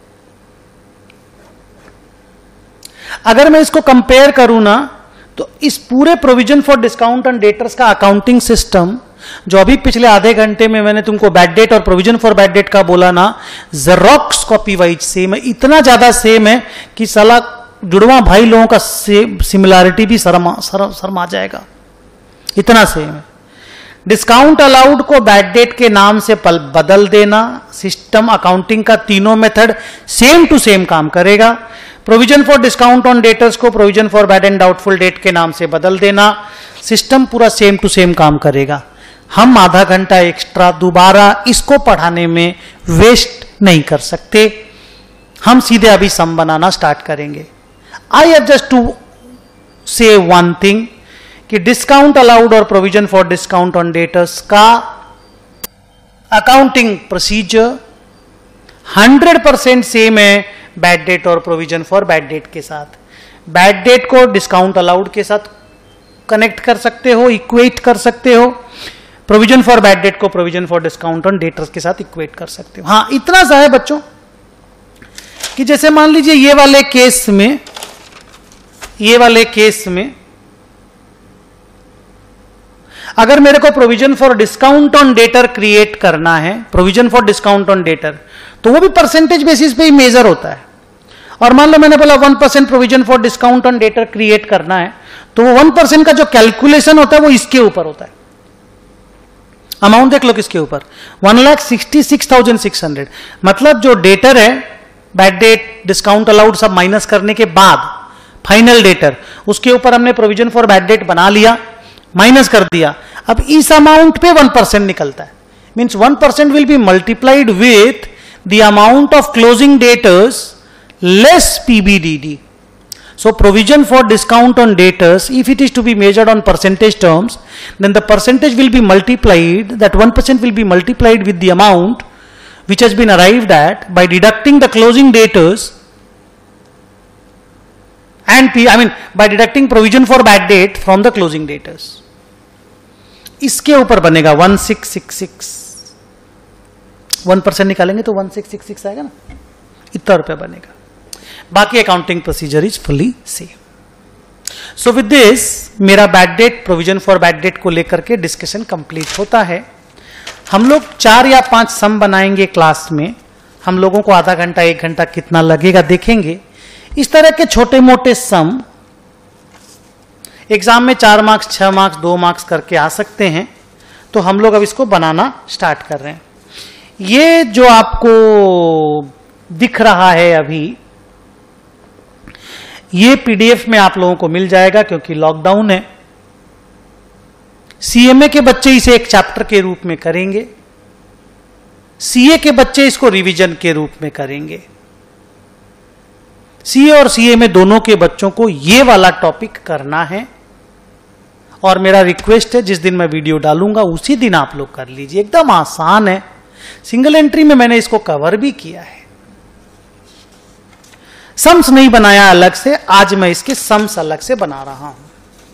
अगर मैं इसको कंपेयर करूं ना, तो इस पूरे provision for discount on debtors का अकाउंटिंग सिस्टम जो अभी पिछले आधे घंटे में मैंने तुमको बैड डेट और प्रोविजन फॉर बैड डेट का बोला ना, जेरोक्स कॉपी वाइज सेम है, इतना ज्यादा सेम है कि साला जुड़वा भाई लोगों का सिमिलैरिटी भी शर्मा शर्मा जाएगा, इतना सेम है। डिस्काउंट अलाउड को बैड डेट के नाम से बदल देना, सिस्टम अकाउंटिंग का तीनों मेथड सेम टू सेम काम करेगा। Provision for discount on debtors को provision for bad and doubtful debt के नाम से बदल देना, सिस्टम पूरा सेम टू सेम काम करेगा। हम आधा घंटा एक्स्ट्रा दोबारा इसको पढ़ाने में वेस्ट नहीं कर सकते, हम सीधे अभी सम बनाना स्टार्ट करेंगे। I have just to say one thing कि डिस्काउंट अलाउड और provision for discount on debtors का accounting procedure hundred percent same है बैड डेट और प्रोविजन फॉर बैड डेट के साथ। बैड डेट को डिस्काउंट अलाउड के साथ कनेक्ट कर सकते हो, इक्वेट कर सकते हो, प्रोविजन फॉर बैड डेट को provision for discount on debtors के साथ इक्वेट कर सकते हो। हाँ, इतना सा है बच्चों कि जैसे मान लीजिए ये वाले केस में, ये वाले केस में अगर मेरे को provision for discount on debtor create करना है, provision for discount on debtor, तो वो भी परसेंटेज बेसिस पे ही मेजर होता है। और मान लो मैंने बोला one percent provision for discount on debtor create करना है, तो वो वन परसेंट का जो कैलकुलेशन होता है वो इसके ऊपर होता है। अमाउंट देख लो किसके ऊपर, one lakh sixty six thousand six hundred. मतलब जो डेटर है, बैड डेट डिस्काउंट अलाउड सब माइनस करने के बाद फाइनल डेटर, उसके ऊपर हमने प्रोविजन फॉर बैड डेट बना लिया, माइनस कर दिया। अब इस अमाउंट पे वन परसेंट निकलता है, means one percent will be multiplied with the amount of closing debtors less P B D D. So provision for discount on debtors, if it is to be measured on percentage terms, then the percentage will be multiplied, that one percent will be multiplied with the amount which has been arrived at by deducting the closing debtors and P, I mean by deducting provision for bad debt from the closing debtors. इसके ऊपर बनेगा one six six six, one percent निकालेंगे तो one six six six आएगा ना, इतना रुपया बनेगा. बाकी accounting procedure is fully same. So with this मेरा bad debt, provision for bad debt को लेकर के डिस्कशन कंप्लीट होता है. हम लोग चार या पांच सम बनाएंगे क्लास में. हम लोगों को आधा घंटा एक घंटा कितना लगेगा देखेंगे. इस तरह के छोटे मोटे सम एग्जाम में चार मार्क्स, छह मार्क्स, दो मार्क्स करके आ सकते हैं. तो हम लोग अब इसको बनाना स्टार्ट कर रहे हैं. ये जो आपको दिख रहा है अभी, ये पीडीएफ में आप लोगों को मिल जाएगा क्योंकि लॉकडाउन है. सीएमए के बच्चे इसे एक चैप्टर के रूप में करेंगे, सीए के बच्चे इसको रिवीजन के रूप में करेंगे. सीए और सीए में दोनों के बच्चों को ये वाला टॉपिक करना है. और मेरा रिक्वेस्ट है, जिस दिन मैं वीडियो डालूंगा उसी दिन आप लोग कर लीजिए. एकदम आसान है. सिंगल एंट्री में मैंने इसको कवर भी किया है. सम्स नहीं बनाया अलग से, आज मैं इसके सम्स अलग से बना रहा हूं.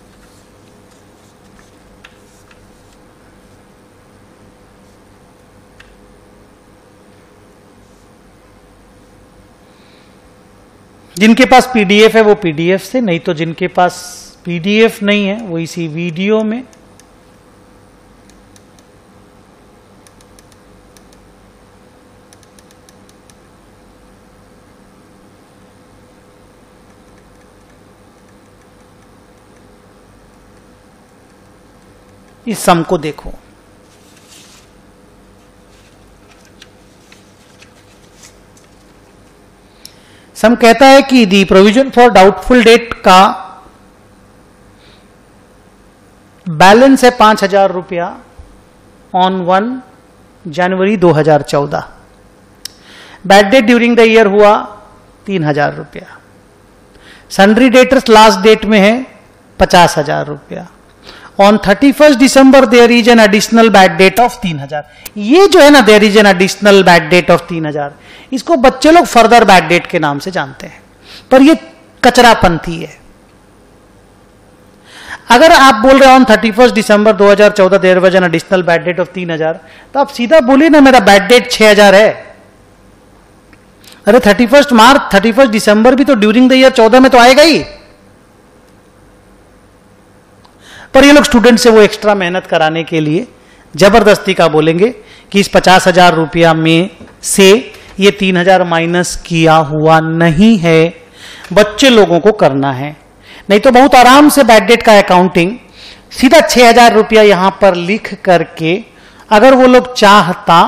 जिनके पास पीडीएफ है वो पीडीएफ से, नहीं तो जिनके पास पीडीएफ नहीं है वो इसी वीडियो में इस सम को देखो. सम कहता है कि the provision for doubtful debt का बैलेंस है पांच हजार रुपया ऑन वन जनवरी दो हजार चौदह. Bad debt during the year हुआ तीन हजार रुपया. सन्ड्री डेटर्स लास्ट डेट में है पचास हजार रुपया. On thirty first December there is an additional bad debt of तीन हजार. ये जो है ना, there is an additional bad debt of तीन हजार, इसको बच्चे लोग फर्दर बैड डेट के नाम से जानते हैं, पर ये कचरापंथी है. अगर आप बोल रहे हो ऑन थर्टी फर्स्ट दिसंबर दो हजार चौदह there was an additional bad debt of तीन हजार, तो आप सीधा बोलिए ना मेरा बैड डेट छह हजार है. अरे thirty first March, thirty first December भी तो ड्यूरिंग द ईयर चौदह में तो आएगा ही. पर ये लोग स्टूडेंट से वो एक्स्ट्रा मेहनत कराने के लिए जबरदस्ती का बोलेंगे कि इस पचास हजार रुपया में से ये तीन हजार माइनस किया हुआ नहीं है. बच्चे लोगों को करना है, नहीं तो बहुत आराम से बैड डेट का अकाउंटिंग सीधा छह हजार रुपया यहां पर लिख करके, अगर वो लोग चाहता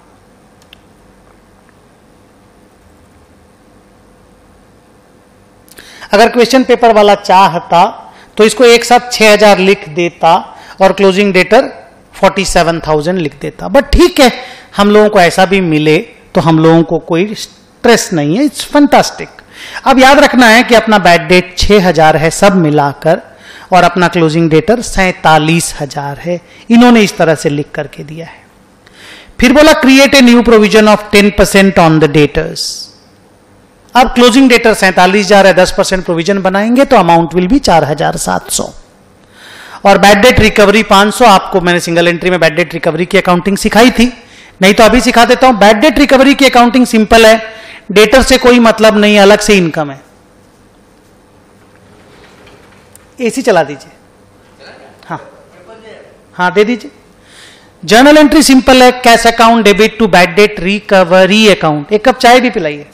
अगर क्वेश्चन पेपर वाला चाहता तो इसको एक साथ छह हजार लिख देता और closing debtor forty seven thousand लिख देता. बट ठीक है, हम लोगों को ऐसा भी मिले तो हम लोगों को कोई स्ट्रेस नहीं है. It's fantastic. अब याद रखना है कि अपना बैड डेट छह हजार है सब मिलाकर, और अपना क्लोजिंग डेटर सैतालीस हजार है. इन्होंने इस तरह से लिख करके दिया है. फिर बोला create a new provision of ten percent on the debtors. अब क्लोजिंग डेटर सैंतालीस हजार है, दस परसेंट प्रोविजन बनाएंगे तो अमाउंट विल भी चार हजार सात सौ. और बैड डेट रिकवरी पांच सौ. आपको मैंने सिंगल एंट्री में बैड डेट रिकवरी की अकाउंटिंग सिखाई थी, नहीं तो अभी सिखा देता हूं. बैड डेट रिकवरी की अकाउंटिंग सिंपल है, डेटर से कोई मतलब नहीं, अलग से इनकम है. एसी चला दीजिए. हाँ हाँ दे दीजिए. जर्नल एंट्री सिंपल है, cash account debit to bad debt recovery account. एक कप चाय भी पिलाइए.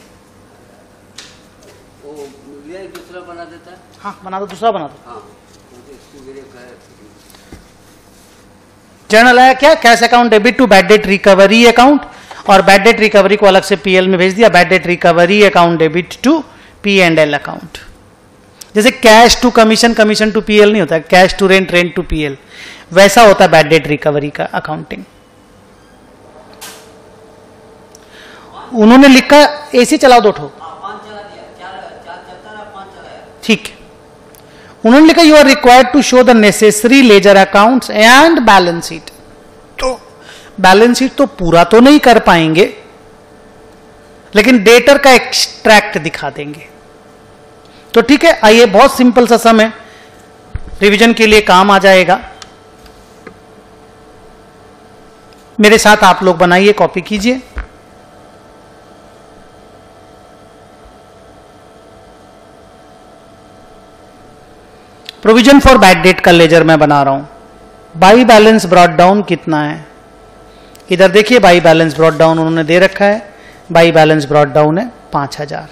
हाँ बना दो, दूसरा बना दो. हाँ, जर्नल है क्या, cash account debit to bad debt recovery account, और बैड डेट रिकवरी को अलग से पीएल में भेज दिया. Bad debt recovery account debit to P and L account. जैसे cash to commission, commission to PL नहीं होता, cash to rent, rent to PL, वैसा होता है बैड डेट रिकवरी का अकाउंटिंग. उन्होंने लिखा एसी चलाओ दो ठो. ठीक है, उन्होंने लिखा you are required to show the necessary ledger accounts and balance sheet. तो बैलेंस शीट तो पूरा तो नहीं कर पाएंगे, लेकिन डेटर का एक्सट्रैक्ट दिखा देंगे। तो ठीक है, आइए, बहुत सिंपल सा सम है, रिवीजन के लिए काम आ जाएगा। मेरे साथ आप लोग बनाइए, कॉपी कीजिए। प्रोविजन फॉर बैड डेट का लेजर मैं बना रहा हूं। बाई बैलेंस ब्रॉट डाउन कितना है, इधर देखिए, बाई बैलेंस ब्रॉट डाउन उन्होंने दे रखा है, बाई बैलेंस ब्रॉट डाउन है पांच हजार।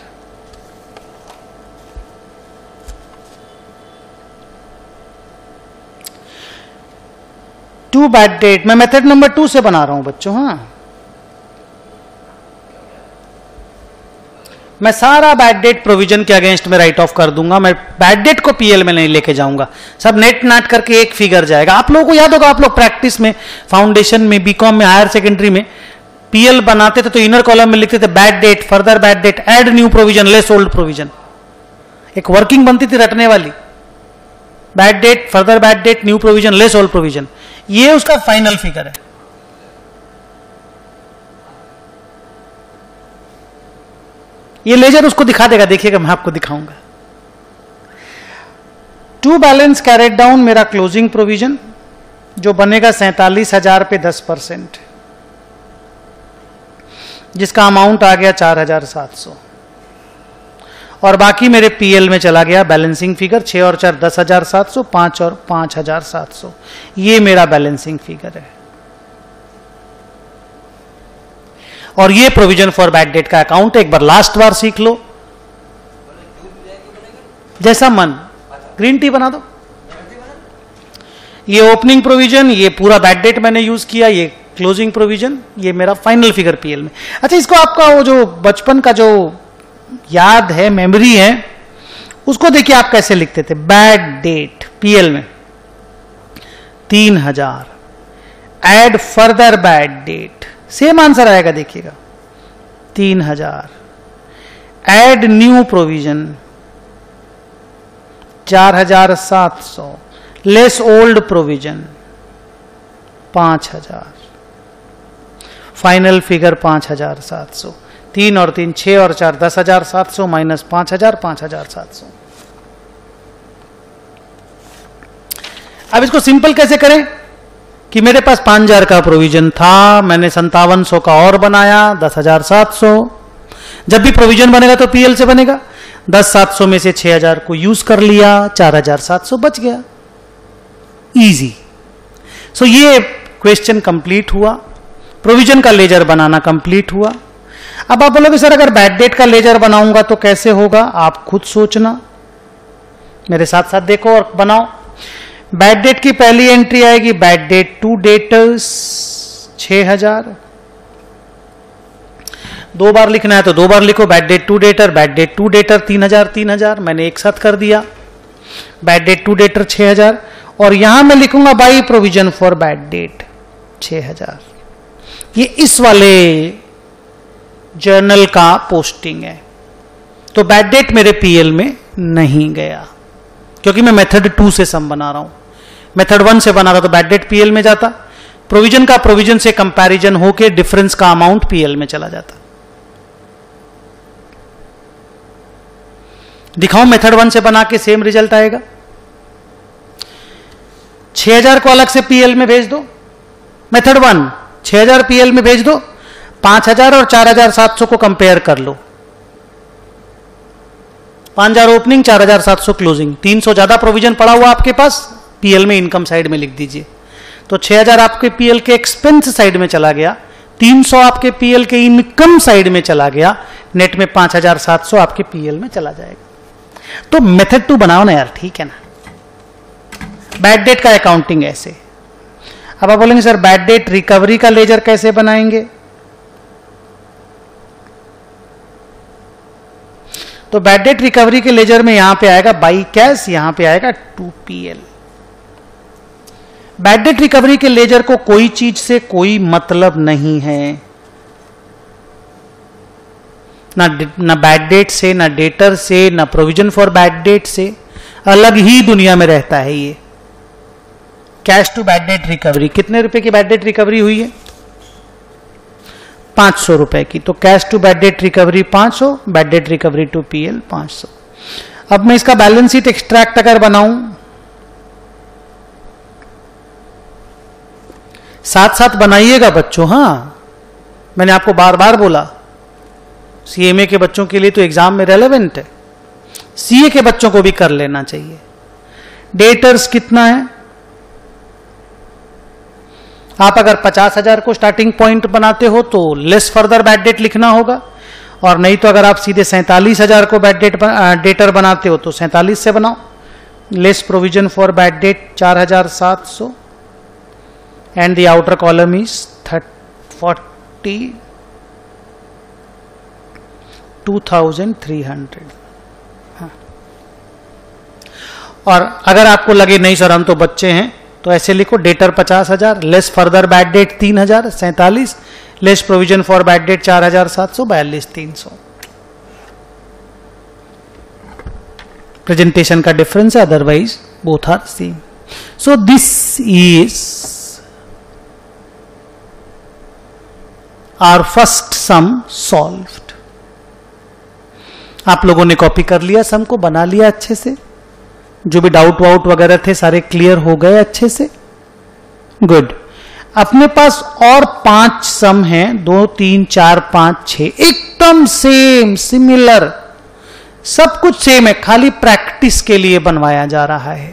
टू बैड डेट मैं मेथड नंबर टू से बना रहा हूं बच्चों। हाँ, मैं सारा बैड डेट प्रोविजन के अगेंस्ट में राइट ऑफ कर दूंगा। मैं बैड डेट को पीएल में नहीं लेके जाऊंगा, सब नेट नाट करके एक फिगर जाएगा। आप लोगों को याद होगा, आप लोग प्रैक्टिस में, फाउंडेशन में, बीकॉम में, हायर सेकेंडरी में पीएल बनाते थे तो इनर कॉलम में लिखते थे bad debt, further bad debt, add new provision, less old provision. एक वर्किंग बनती थी रटने वाली, bad debt, further bad debt, new provision, less old provision. ये उसका फाइनल फिगर है। ये लेजर उसको दिखा देगा, देखिएगा, मैं आपको दिखाऊंगा। टू बैलेंस कैरेट डाउन मेरा क्लोजिंग प्रोविजन जो बनेगा सैंतालीस हजार पे दस परसेंट, जिसका अमाउंट आ गया चार हजार सात सौ, और बाकी मेरे पीएल में चला गया बैलेंसिंग फिगर छह और चार दस हजार सात सौ, पांच और पांच हजार सात सौ। ये मेरा बैलेंसिंग फिगर है, और ये प्रोविजन फॉर बैड डेट का अकाउंट एक बार लास्ट बार सीख लो, जैसा मन। ग्रीन टी बना दो। ये ओपनिंग प्रोविजन, ये पूरा बैड डेट मैंने यूज किया, ये क्लोजिंग प्रोविजन, ये मेरा फाइनल फिगर पीएल में। अच्छा, इसको आपका वो जो बचपन का जो याद है, मेमोरी है, उसको देखिए आप कैसे लिखते थे। बैड डेट पीएल में तीन हजार, add further bad debt, same answer आएगा, देखिएगा तीन हजार, एड न्यू प्रोविजन चार हजार सात सौ, लेस ओल्ड प्रोविजन पांच हजार, फाइनल फिगर पांच हजार सात सौ। तीन और तीन छह और चार दस हजार सात सौ, माइनस पांच हजार, पांच हजार सात सौ। अब इसको सिंपल कैसे करें कि मेरे पास पांच हजार का प्रोविजन था, मैंने संतावन सौ का और बनाया, दस हजार सात सौ। जब भी प्रोविजन बनेगा तो पीएल से बनेगा, दस सात सौ में से छह हजार को यूज कर लिया, चार हजार सात सौ बच गया। इजी। सो ये क्वेश्चन कंप्लीट हुआ, प्रोविजन का लेजर बनाना कंप्लीट हुआ। अब आप बोलोगे सर अगर बैड डेट का लेजर बनाऊंगा तो कैसे होगा, आप खुद सोचना, मेरे साथ साथ देखो और बनाओ। बैड डेट की पहली एंट्री आएगी बैड डेट टू डेटर्स छह हजार, दो बार लिखना है तो दो बार लिखो, bad debt to debtor, bad debt to debtor तीन हजार तीन हजार, मैंने एक साथ कर दिया, बैड डेट टू डेटर छह हजार, और यहां मैं लिखूंगा by provision for bad debt छह हजार। ये इस वाले जर्नल का पोस्टिंग है, तो बैड डेट मेरे पीएल में नहीं गया क्योंकि मैं मेथड टू से सम बना रहा हूं। मेथड वन से बना रहा तो बैड डेट पीएल में जाता, प्रोविजन का प्रोविजन से कंपैरिजन होके डिफरेंस का अमाउंट पीएल में चला जाता। दिखाओ मेथड वन से बना के सेम रिजल्ट आएगा। छह हजार को अलग से पीएल में भेज दो, मेथड वन छह हजार पीएल में भेज दो, पांच हजार और चार हजार सात सौ को कंपेयर कर लो, पांच हजार ओपनिंग, चार हजार सात सौ क्लोजिंग, तीन सौ ज्यादा प्रोविजन पड़ा हुआ आपके पास, पीएल में इनकम साइड में लिख दीजिए। तो छह हजार आपके पीएल के एक्सपेंस साइड में चला गया, तीन सौ आपके पीएल के इनकम साइड में चला गया, नेट में पांच हजार सात सौ आपके पीएल में चला जाएगा। तो मेथड टू बनाओ ना यार, ठीक है ना। बैड डेट का अकाउंटिंग ऐसे। अब आप बोलेंगे सर बैड डेट रिकवरी का लेजर कैसे बनाएंगे, तो बैड डेट रिकवरी के लेजर में यहां पे आएगा बाई कैश, यहां पे आएगा to PL. Bad debt recovery के लेजर को कोई चीज से कोई मतलब नहीं है, ना ना बैड डेट से, ना डेटर से, ना प्रोविजन फॉर बैड डेट से, अलग ही दुनिया में रहता है ये। Cash to bad debt recovery, कितने रुपए की बैड डेट रिकवरी हुई है? पांच सौ रुपए की। तो cash to bad debt recovery पांच सौ, bad debt recovery to PL पांच सौ। अब मैं इसका बैलेंस शीट एक्सट्रैक्ट अगर बनाऊं, साथ साथ बनाइएगा बच्चों। हाँ, मैंने आपको बार बार बोला सीएमए के बच्चों के लिए तो एग्जाम में रेलेवेंट है, सीए के बच्चों को भी कर लेना चाहिए। डेटर्स कितना है? आप अगर पचास हजार को स्टार्टिंग पॉइंट बनाते हो तो लेस फर्दर बैड डेट लिखना होगा, और नहीं तो अगर आप सीधे सैंतालीस हजार को बैड डेट डेटर बनाते हो तो सैंतालीस से बनाओ। Less provision for bad debt चार हजार सात सौ and the outer column is forty two thousand three hundred. और अगर आपको लगे नहीं सर हम तो बच्चे हैं, तो ऐसे लिखो डेटर पचास हजार, लेस फर्दर बैड डेट तीन हजार सैंतालीस, less provision for bad debt चार हजार सात सौ बयालीस तीन सौ। प्रेजेंटेशन का डिफरेंस है, otherwise both are same. So this is our first sum solved. आप लोगों ने कॉपी कर लिया, सम को बना लिया अच्छे से, जो भी डाउट वाउट वगैरह थे सारे क्लियर हो गए अच्छे से। गुड। अपने पास और पांच सम हैं, दो तीन चार पांच छह, एकदम सेम सिमिलर, सब कुछ सेम है, खाली प्रैक्टिस के लिए बनवाया जा रहा है।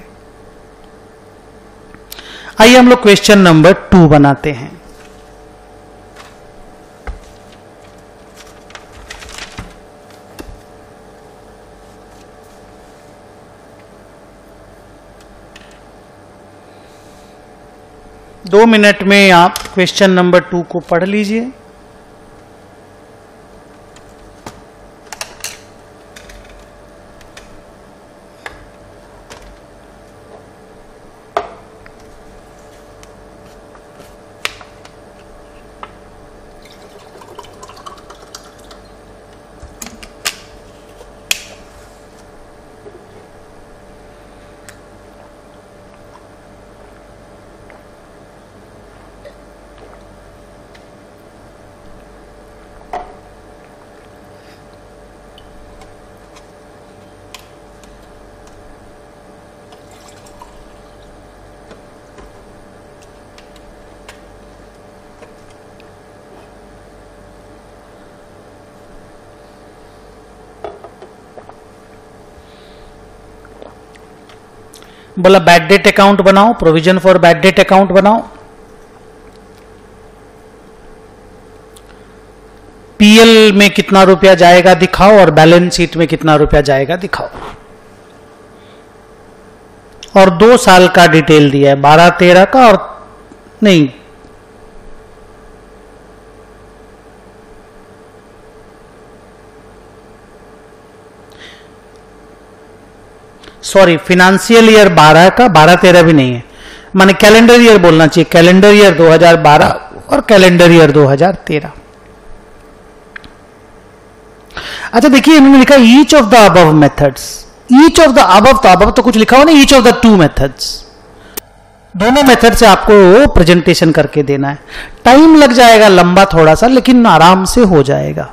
आइए हम लोग क्वेश्चन नंबर टू बनाते हैं। दो मिनट में आप क्वेश्चन नंबर टू को पढ़ लीजिए। बोला बैड डेट अकाउंट बनाओ, provision for bad debt account बनाओ, पीएल में कितना रुपया जाएगा दिखाओ और बैलेंस शीट में कितना रुपया जाएगा दिखाओ। और दो साल का डिटेल दिया है, बारह तेरह का, और नहीं सॉरी फिनेंशियल ईयर बारह का, बारह तेरह भी नहीं है, माने कैलेंडर ईयर बोलना चाहिए, कैलेंडर ईयर दो हज़ार बारह और कैलेंडर ईयर दो हज़ार तेरह। अच्छा देखिए इन्होंने लिखा each of the above methods, each of the above, तो अबव तो कुछ लिखा हो ना, each of the two methods, दोनों मेथड से आपको प्रेजेंटेशन करके देना है। टाइम लग जाएगा लंबा थोड़ा सा, लेकिन आराम से हो जाएगा।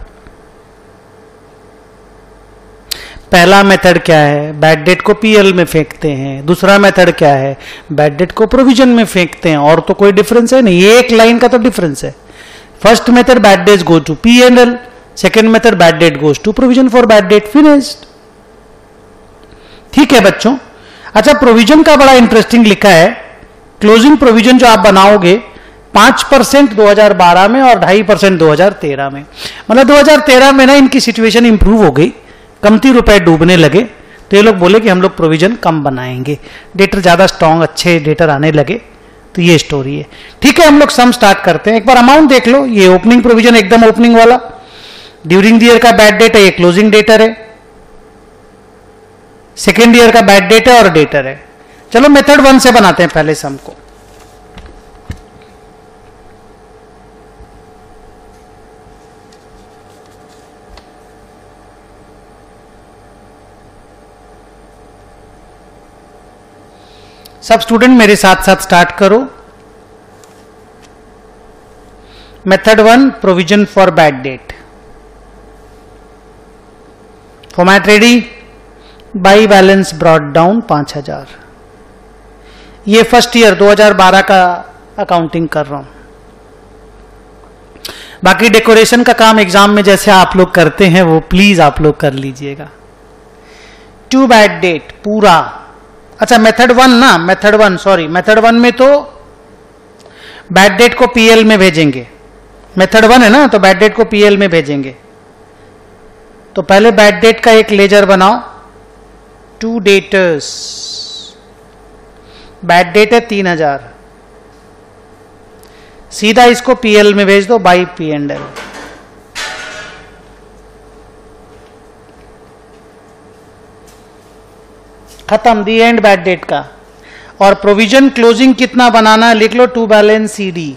पहला मेथड क्या है, बैड डेट को पीएल में फेंकते हैं। दूसरा मेथड क्या है, बैड डेट को प्रोविजन में फेंकते हैं। और तो कोई डिफरेंस है नहीं, एक लाइन का तो डिफरेंस है। First method bad debt go to PNL, second method bad debt goes to provision for bad debt, finished. ठीक है बच्चों। अच्छा प्रोविजन का बड़ा इंटरेस्टिंग लिखा है, क्लोजिंग प्रोविजन जो आप बनाओगे पांच परसेंट दो हज़ार बारह में और ढाई परसेंट दो हज़ार तेरह में, मतलब दो हज़ार तेरह में ना इनकी सिचुएशन इंप्रूव हो गई, कमती रुपए डूबने लगे, तो ये लोग बोले कि हम लोग प्रोविजन कम बनाएंगे, डेटर ज्यादा स्ट्रांग अच्छे डेटर आने लगे, तो ये स्टोरी है। ठीक है हम लोग सम स्टार्ट करते हैं। एक बार अमाउंट देख लो, ये ओपनिंग प्रोविजन एकदम ओपनिंग वाला, ड्यूरिंग द ईयर का बैड डेट है, ये क्लोजिंग डेटर है, सेकेंड ईयर का बैड डेट है और डेटर है। चलो मेथड वन से बनाते हैं पहले सम को। सब स्टूडेंट मेरे साथ साथ स्टार्ट करो। Method one, provision for bad debt. Format ready. By balance brought down पांच हजार। ये फर्स्ट ईयर दो हज़ार बारह का अकाउंटिंग कर रहा हूं। बाकी डेकोरेशन का काम एग्जाम में जैसे आप लोग करते हैं वो प्लीज आप लोग कर लीजिएगा। टू बैड डेट पूरा। अच्छा मेथड वन ना, method one sorry method one में तो बैड डेट को पीएल में भेजेंगे। मेथड वन है ना, तो बैड डेट को पीएल में भेजेंगे। तो पहले बैड डेट का एक लेजर बनाओ। टू डेटर्स, बैड डेट है तीन हजार, सीधा इसको पीएल में भेज दो बाई पी एंड एल। खत्म, दी एंड बैड डेट का। और प्रोविजन क्लोजिंग कितना बनाना है लिख लो, to balance C D.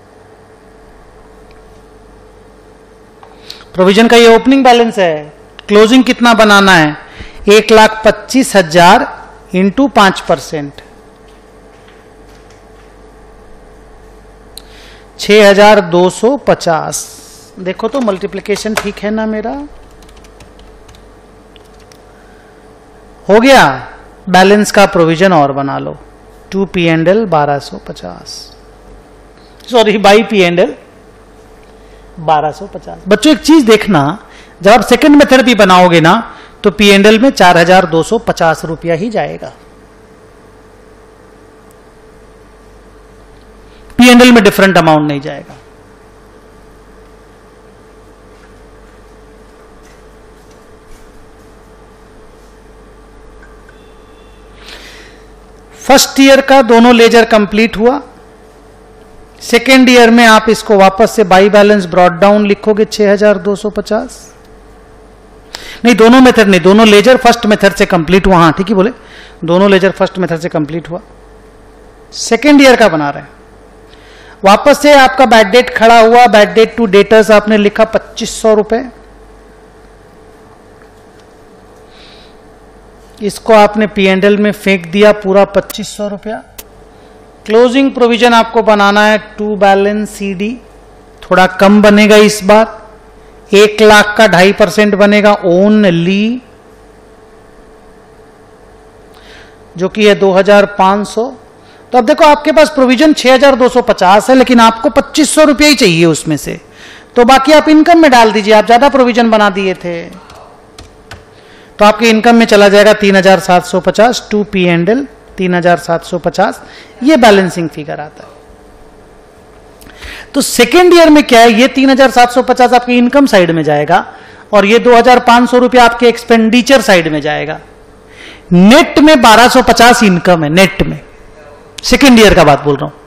Provision का ये ओपनिंग बैलेंस है, क्लोजिंग कितना बनाना है, एक लाख पच्चीस हजार इंटू पांच परसेंट, छह हजार दो सौ पचास। देखो तो मल्टीप्लिकेशन ठीक है ना मेरा, हो गया। बैलेंस का प्रोविजन और बना लो, टू पी एंड एल बारह सौ पचास, sorry by P and L बारह सौ पचास। बच्चों एक चीज देखना, जब आप सेकंड मेथड भी बनाओगे ना तो पी एंड एल में चार हजार दो सौ पचास रुपया ही जाएगा। पी एंड एल में डिफरेंट अमाउंट नहीं जाएगा। फर्स्ट ईयर का दोनों लेजर कंप्लीट हुआ। सेकेंड ईयर में आप इसको वापस से बाई बैलेंस ब्रॉट डाउन लिखोगे छह हजार दो सौ पचास। नहीं दोनों मेथड नहीं, दोनों लेजर फर्स्ट मेथड से कंप्लीट हुआ। हाँ ठीक ही बोले, दोनों लेजर फर्स्ट मेथड से कंप्लीट हुआ। सेकेंड ईयर का बना रहे हैं, वापस से आपका बैड डेट खड़ा हुआ। बैड डेट टू डेटर्स आपने लिखा पच्चीस सौ रुपए, इसको आपने पी एंड एल में फेंक दिया पूरा पच्चीस सौ रुपया। क्लोजिंग प्रोविजन आपको बनाना है टू बैलेंस सी डी, थोड़ा कम बनेगा इस बार, एक लाख का ढाई परसेंट बनेगा ओनली, जो कि है दो हजार पांच सौ। तो अब देखो आपके पास प्रोविजन छह हजार दो सौ पचास है, लेकिन आपको पच्चीस सौ रुपया ही चाहिए उसमें से, तो बाकी आप इनकम में डाल दीजिए। आप ज्यादा प्रोविजन बना दिए थे तो आपके इनकम में चला जाएगा तीन हजार सात सौ पचास, टू पी एंड एल तीन हजार सात सौ पचास, ये बैलेंसिंग फिगर आता है। तो सेकेंड ईयर में क्या है, ये तीन हजार सात सौ पचास आपकी इनकम साइड में जाएगा और ये दो हजार पांच सौ रुपया आपके एक्सपेंडिचर साइड में जाएगा। नेट में बारह सौ पचास इनकम है, नेट में सेकेंड ईयर का बात बोल रहा हूं,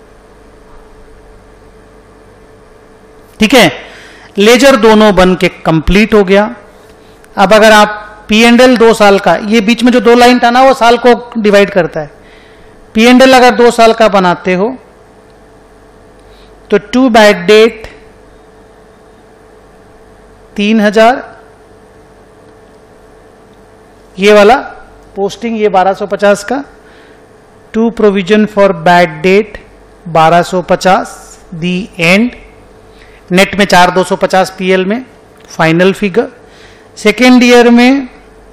ठीक है। लेजर दोनों बन के कंप्लीट हो गया। अब अगर आप पी एंड एल दो साल का, ये बीच में जो दो लाइन था ना वो साल को डिवाइड करता है। पी एंड एल अगर दो साल का बनाते हो तो टू बैड डेट तीन हजार, ये वाला पोस्टिंग ये बारह सौ पचास का, to provision for bad debt बारह सौ पचास, दी एंड। नेट में चार दो सौ पचास पीएल में फाइनल फिगर। सेकेंड ईयर में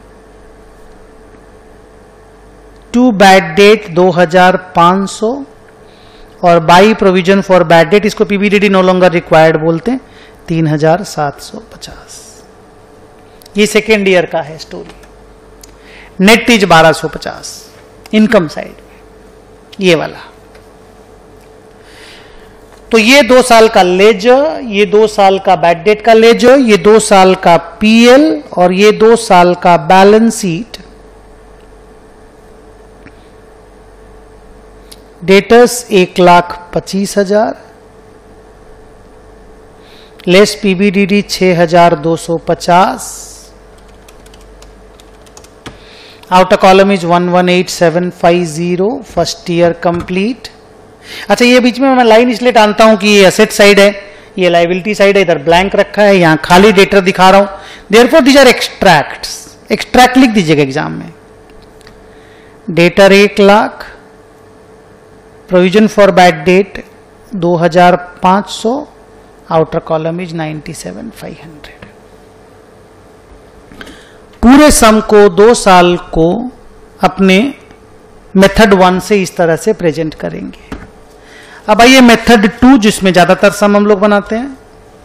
टू बैड डेट दो हजार पांच सौ और by provision for bad debt, इसको पीबीडीडी नो लॉन्गर रिक्वायर्ड बोलते हैं, तीन हजार सात सौ पचास। ये सेकेंड ईयर का है स्टोरी। नेट इज बारह सौ पचास इनकम साइड, ये वाला। तो ये दो साल का लेजर, ये दो साल का बैड डेट का लेजर, ये दो साल का पीएल और ये दो साल का बैलेंस शीट। डेटर्स एक लाख पच्चीस हजार, लेस पीबीडीडी छह हजार दो सौ पचास, outer column is one one eight seven five zero, first year complete. अच्छा ये बीच में मैं लाइन इसलिए टानता हूं कि ये एसेट साइड है, ये लाइबिलिटी साइड है, इधर ब्लैंक रखा है, यहां खाली डेटर दिखा रहा हूं। Therefore these are extracts, extract लिख दीजिएगा एग्जाम में। डेटर एक lakh, provision for bad debt दो हजार पाँच सौ, outer column is ninety seven five hundred. पूरे सम को दो साल को अपने मेथड वन से इस तरह से प्रेजेंट करेंगे। अब आइए मेथड टू, जिसमें ज्यादातर सम हम लोग बनाते हैं।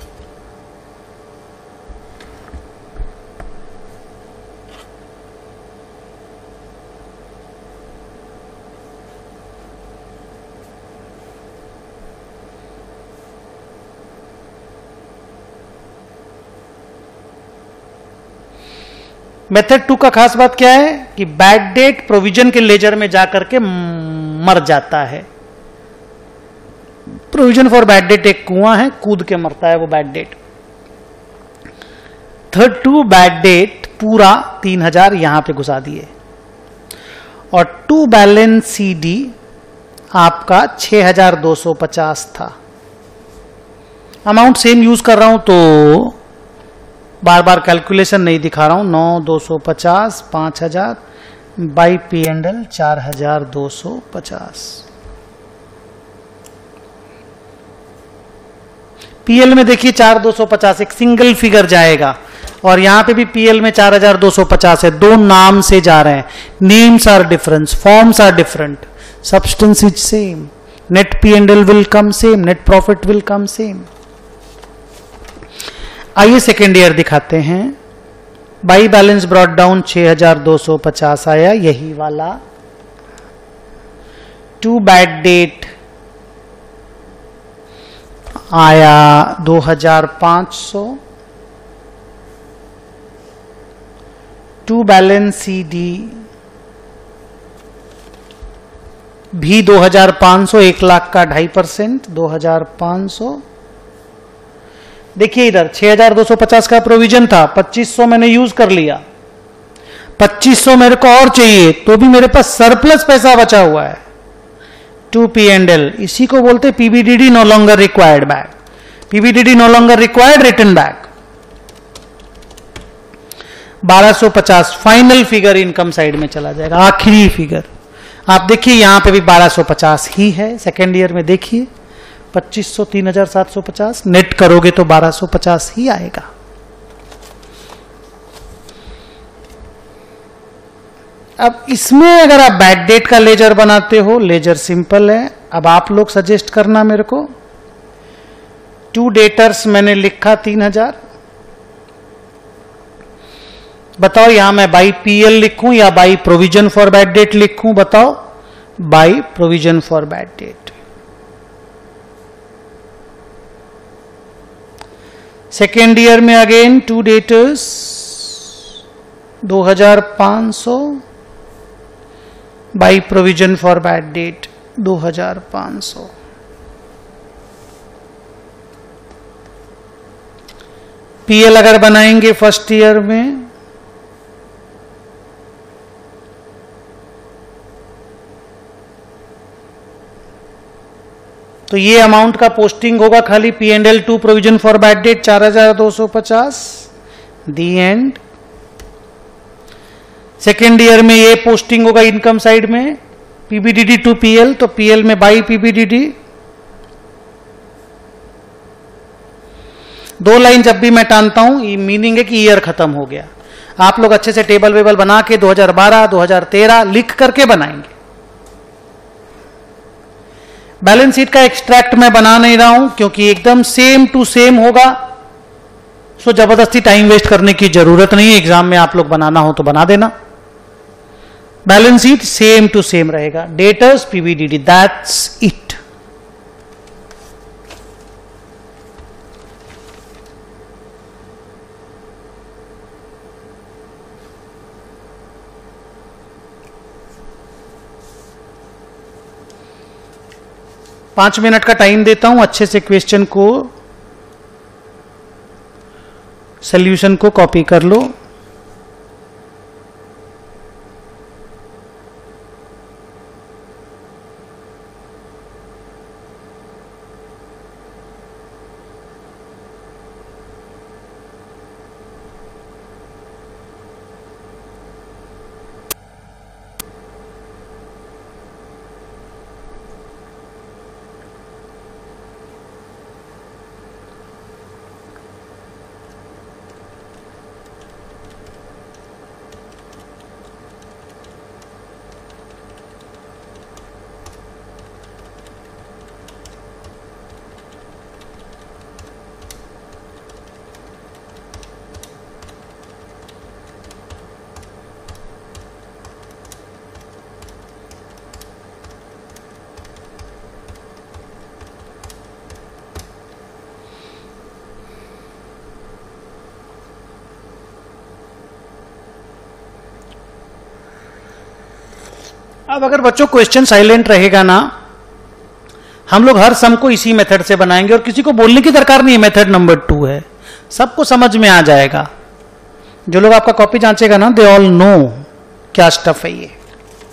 मेथड टू का खास बात क्या है कि बैड डेट प्रोविजन के लेजर में जाकर के मर जाता है। प्रोविजन फॉर बैड डेट एक कुआं है, कूद के मरता है वो bad debt. Third to bad debt पूरा तीन हजार यहां पे घुसा दिए, और टू बैलेंस सी डी आपका छह हजार दो सौ पचास था। अमाउंट सेम यूज कर रहा हूं तो बार बार कैलकुलेशन नहीं दिखा रहा हूं। नौ दो सौ पचास, पांच हजार बाई पी एंड एल चार हजार दो सौ पचास। पीएल में देखिए चार दो सौ पचास एक सिंगल फिगर जाएगा, और यहां पे भी पीएल में चार हजार दो सौ पचास है। दो नाम से जा रहे हैं, names are different, forms are different, substance is same, net P and L will come same, net profit will come same. आइए सेकेंड ईयर दिखाते हैं। बाई बैलेंस ब्रॉट डाउन छह हजार दो सौ पचास आया, यही वाला। टू बैड डेट आया दो हजार पांच सौ। टू बैलेंस सी डी भी दो हजार पांच सौ, एक लाख का ढाई परसेंट, दो हजार पांच सौ। देखिए इधर छह हजार दो सौ पचास का प्रोविजन था, पच्चीस सौ मैंने यूज कर लिया, पच्चीस सौ मेरे को और चाहिए, तो भी मेरे पास सरप्लस पैसा बचा हुआ है। टू पी एंड एल, इसी को बोलते PBDD no longer required back, PBDD no longer required return back. बारह सौ पचास फाइनल फिगर इनकम साइड में चला जाएगा, आखिरी फिगर। आप देखिए यहां पे भी बारह सौ पचास ही है। सेकेंड ईयर में देखिए पच्चीस सौ, तीन हजार सात सौ पचास, नेट करोगे तो बारह सौ पचास ही आएगा। अब इसमें अगर आप बैड डेट का लेजर बनाते हो, लेजर सिंपल है। अब आप लोग सजेस्ट करना मेरे को। टू डेटर्स मैंने लिखा तीन हजार। बताओ यहां मैं बाई पीएल लिखूं या by provision for bad debt लिखूं? बताओ। By provision for bad debt. Second year में अगेन टू डेटर्स दो हजार पांच सौ by provision for bad debt दो हजार पांच सौ। पीएल अगर बनाएंगे फर्स्ट ईयर में तो ये अमाउंट का पोस्टिंग होगा खाली P and L to provision for bad debt चार हजार दो सौ पचास, दी एंड। सेकेंड ईयर में ये पोस्टिंग होगा इनकम साइड में पीबीडीडी टू पीएल, तो पीएल में बाई पीबीडीडी। दो लाइन जब भी मैं टानता हूं ये मीनिंग है कि ईयर खत्म हो गया। आप लोग अच्छे से टेबल वेबल बना के दो हजार बारह, दो हजार तेरह लिख करके बनाएंगे। बैलेंस शीट का एक्सट्रैक्ट मैं बना नहीं रहा हूं क्योंकि एकदम सेम टू सेम होगा, सो जबरदस्ती टाइम वेस्ट करने की जरूरत नहीं है। एग्जाम में आप लोग बनाना हो तो बना देना। Balance sheet same to same रहेगा। Debtors PBDD, that's it. पांच मिनट का टाइम देता हूं, अच्छे से क्वेश्चन को, सॉल्यूशन को कॉपी कर लो। अब अगर बच्चों क्वेश्चन साइलेंट रहेगा ना, हम लोग हर सम को इसी मेथड से बनाएंगे और किसी को बोलने की दरकार नहीं है मेथड नंबर टू है, सबको समझ में आ जाएगा। जो लोग आपका कॉपी जांचेगा ना, दे ऑल नो क्या स्टफ है ये।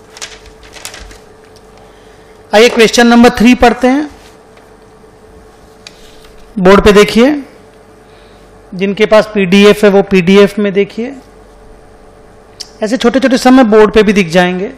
आइए क्वेश्चन नंबर थ्री पढ़ते हैं। बोर्ड पे देखिए, जिनके पास पीडीएफ है वो पीडीएफ में देखिए। ऐसे छोटे छोटे सम में बोर्ड पे भी दिख जाएंगे।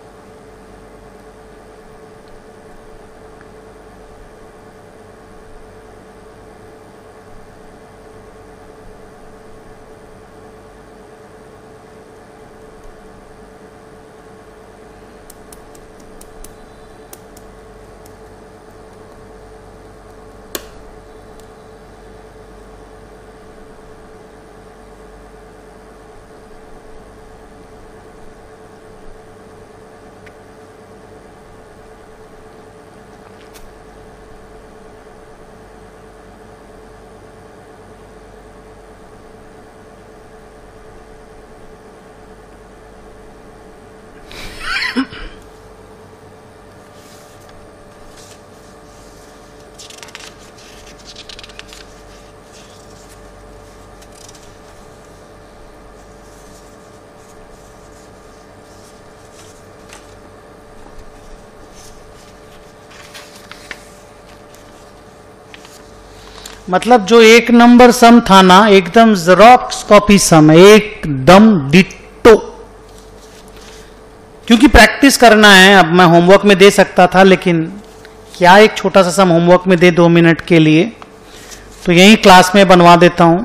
मतलब जो एक नंबर सम था ना, एकदम जेरॉक्स कॉपी सम है, एकदम डिट्टो। क्योंकि प्रैक्टिस करना है। अब मैं होमवर्क में दे सकता था, लेकिन क्या एक छोटा सा सम होमवर्क में दे दो मिनट के लिए, तो यही क्लास में बनवा देता हूं।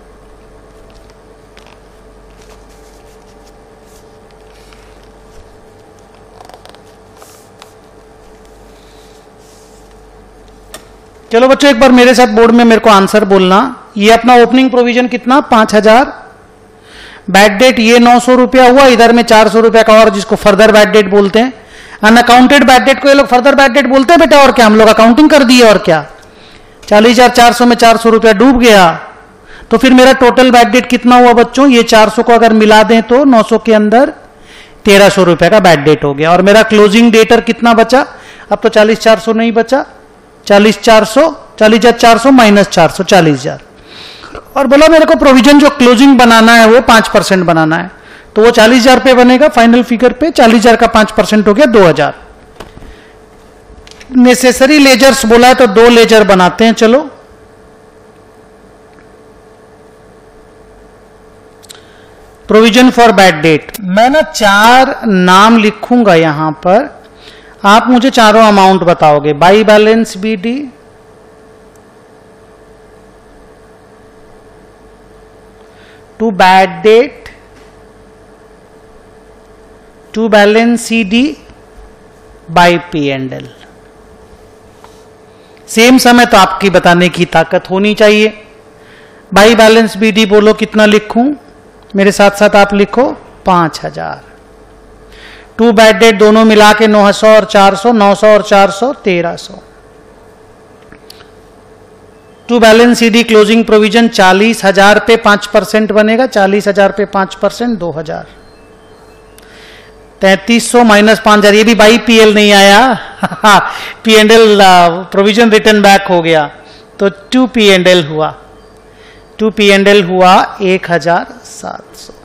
चलो बच्चों, एक बार मेरे साथ बोर्ड में मेरे को आंसर बोलना। ये अपना ओपनिंग प्रोविजन कितना, पांच हजार। बैड डेट ये नौ सौ रुपया हुआ, इधर में चार सौ रुपया का और, जिसको फर्दर बैड डेट बोलते हैं। अनअकाउंटेड बैड डेट को ये लोग फर्दर बैड डेट बोलते हैं बेटा। और क्या, हम लोग अकाउंटिंग कर दिए। और क्या, चालीस हजार चार सौ में चार सौ रुपया डूब गया। तो फिर मेरा टोटल बैड डेट कितना हुआ बच्चों, ये चार सौ को अगर मिला दें तो नौ सौ के अंदर तेरह सौ रुपया का बैड डेट हो गया। और मेरा क्लोजिंग डेटर कितना बचा, अब तो चालीस चार सौ नहीं बचा, चालीस चार सौ, चालीस हजार चार सौ माइनस चार सौ, चालीस हजार। और बोला मेरे को प्रोविजन जो क्लोजिंग बनाना है वो पांच परसेंट बनाना है, तो वो चालीस हजार पे बनेगा फाइनल फिगर पे। चालीस हजार का पांच परसेंट हो गया दो हजार। नेसेसरी लेजर्स बोला है तो दो लेजर बनाते हैं। चलो, प्रोविजन फॉर बैड डेट, मैं ना चार नाम लिखूंगा यहां पर, आप मुझे चारों अमाउंट बताओगे। By balance BD, to bad debt, to balance CD, by P and L. Same समय तो आपकी बताने की ताकत होनी चाहिए। बाई बैलेंस बीडी बोलो कितना लिखूं, मेरे साथ साथ आप लिखो पांच हजार। टू बैड डेट दोनों मिला के नौ सौ और चार सौ, नौ सौ और चार सौ तेरह सौ। To balance CD closing provision चालीस हजार पे पांच परसेंट बनेगा, चालीस हजार पे पांच परसेंट दो हजार। तैतीस सौ माइनस पांच हजार, ये भी बाई पीएल नहीं आया P and L provision return back हो गया, तो टू पी एंड एल हुआ, टू पी एंड एल हुआ एक हजार सात सौ।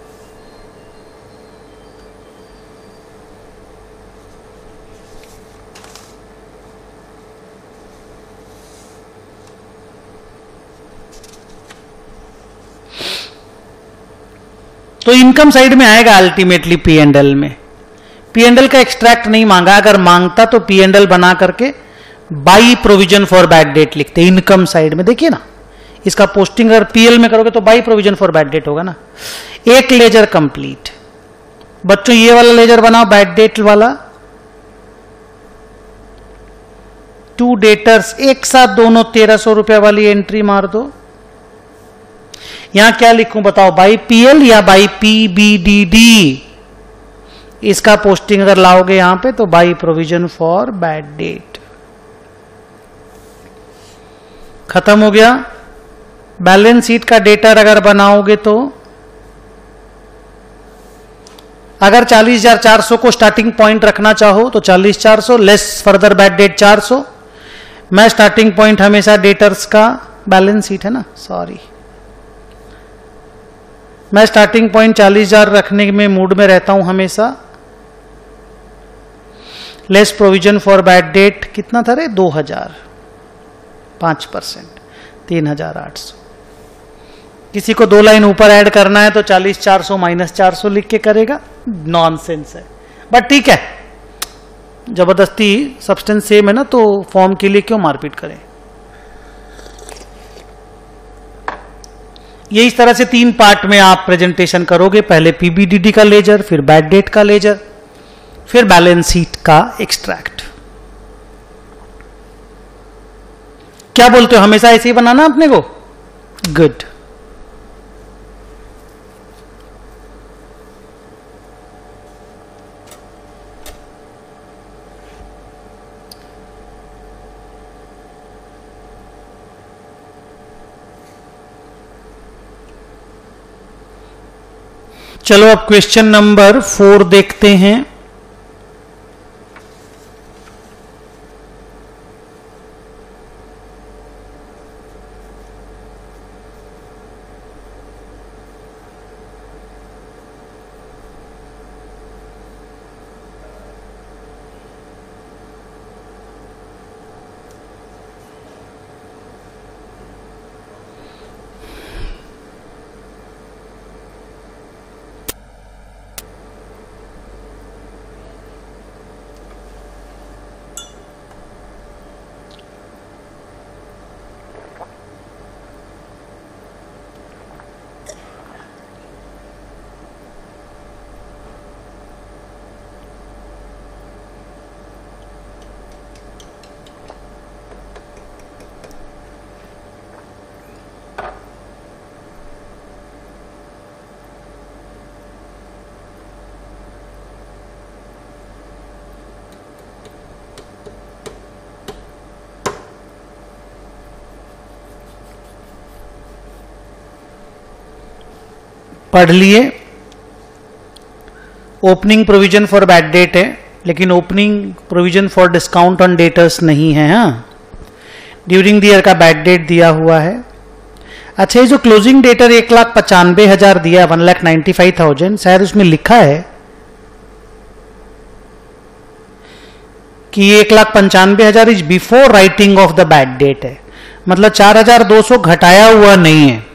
तो इनकम साइड में आएगा अल्टीमेटली पी एंड एल में। पी एंड एल का एक्सट्रैक्ट नहीं मांगा, अगर मांगता तो पी एंड एल बना करके by provision for bad debt लिखते इनकम साइड में। देखिए ना, इसका पोस्टिंग अगर पीएल में करोगे तो by provision for bad debt होगा ना। एक लेजर कंप्लीट। बच्चों ये वाला लेजर बनाओ बैड डेट वाला। टू डेटर्स एक साथ दोनों तेरह सौ रुपए वाली एंट्री मार दो। यहां क्या लिखूं बताओ, बाई पीएल या बाई पीबीडीडी। इसका पोस्टिंग अगर लाओगे यहां पे तो by provision for bad debt. खत्म हो गया। बैलेंस शीट का डेटर अगर बनाओगे तो अगर चालीस हजार चार सौ को स्टार्टिंग पॉइंट रखना चाहो तो चालीस चार सौ लेस फर्दर बैड डेट चार सौ। मैं स्टार्टिंग पॉइंट हमेशा डेटर्स का बैलेंस शीट है ना, सॉरी, मैं स्टार्टिंग पॉइंट चालीस हजार रखने में मूड में रहता हूं हमेशा। Less provision for bad debt कितना था रे, दो हजार, पांच परसेंट, तीन हजार आठ सौ। किसी को दो लाइन ऊपर ऐड करना है तो चालीस चार सौ माइनस चार सौ लिख के करेगा, नॉनसेंस है, बट ठीक है, जबरदस्ती सब्सटेंस सेम है ना, तो फॉर्म के लिए क्यों मारपीट करें। ये इस तरह से तीन पार्ट में आप प्रेजेंटेशन करोगे, पहले पीबीडीडी का लेजर, फिर बैड डेट का लेजर, फिर बैलेंस शीट का एक्सट्रैक्ट। क्या बोलते हो, हमेशा ऐसे ही बनाना अपने को? गुड। चलो अब क्वेश्चन नंबर फोर देखते हैं। पढ़ लिए। Opening provision for bad debt है, लेकिन opening provision for discount on debtors नहीं है। हाँ, ड्यूरिंग द ईयर का बैड डेट दिया हुआ है। अच्छा, ये जो क्लोजिंग डेटर एक लाख पचानवे हजार दिया, one lakh ninety five thousand, शायद उसमें लिखा है कि एक लाख पंचानवे हजार is before writing off the bad debt है, मतलब चार हजार दो सौ घटाया हुआ नहीं है।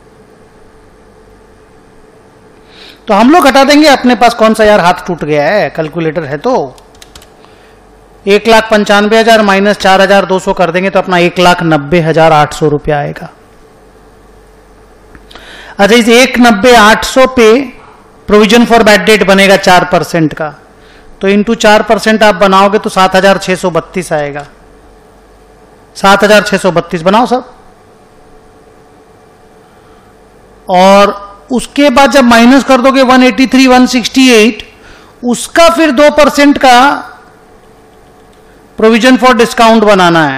तो हम लोग घटा देंगे, अपने पास कौन सा यार हाथ टूट गया है, कैलकुलेटर है तो। एक लाख पंचानवे हजार माइनस चार हजार दो सौ कर देंगे तो अपना एक लाख नब्बे हजार आठ सौ रुपया आएगा। अच्छा, इस एक नब्बे आठ सौ पे प्रोविजन फॉर बैड डेट बनेगा चार परसेंट का, तो इंटू चार परसेंट आप बनाओगे तो सात हजार छह सौ बत्तीस आएगा। सात हजार छह सौ बत्तीस बनाओ सब। और उसके बाद जब माइनस कर दोगे one eighty three one sixty eight, उसका फिर दो परसेंट का प्रोविजन फॉर डिस्काउंट बनाना है,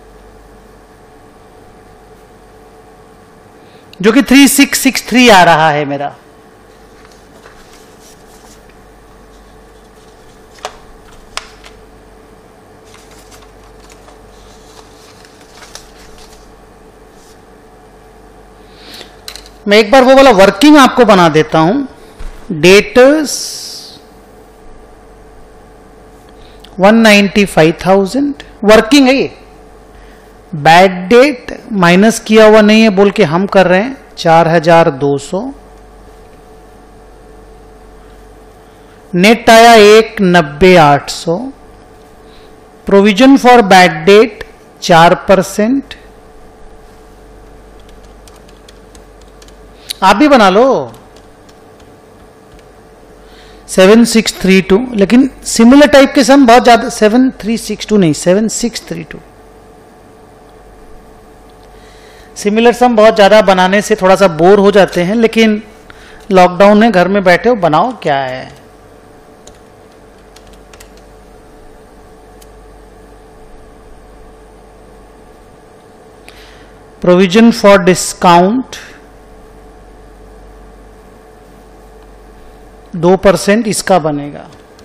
जो कि थ्री सिक्स सिक्स थ्री आ रहा है मेरा। मैं एक बार वो वाला वर्किंग आपको बना देता हूं। Debtors one ninety five thousand working है ये, बैड डेट माइनस किया हुआ नहीं है बोल के हम कर रहे हैं चार हजार दो सौ, नेट आया एक नब्बे आठ सौ, प्रोविजन फॉर बैड डेट चार परसेंट। आप भी बना लो सेवन सिक्स थ्री टू, लेकिन सिमिलर टाइप के सम बहुत ज्यादा, सेवन थ्री सिक्स टू नहीं, seven six three two. Similar sum बहुत ज्यादा बनाने से थोड़ा सा बोर हो जाते हैं, लेकिन लॉकडाउन है, घर में बैठे हो, बनाओ, क्या है। प्रोविजन फॉर डिस्काउंट दो परसेंट इसका बनेगा।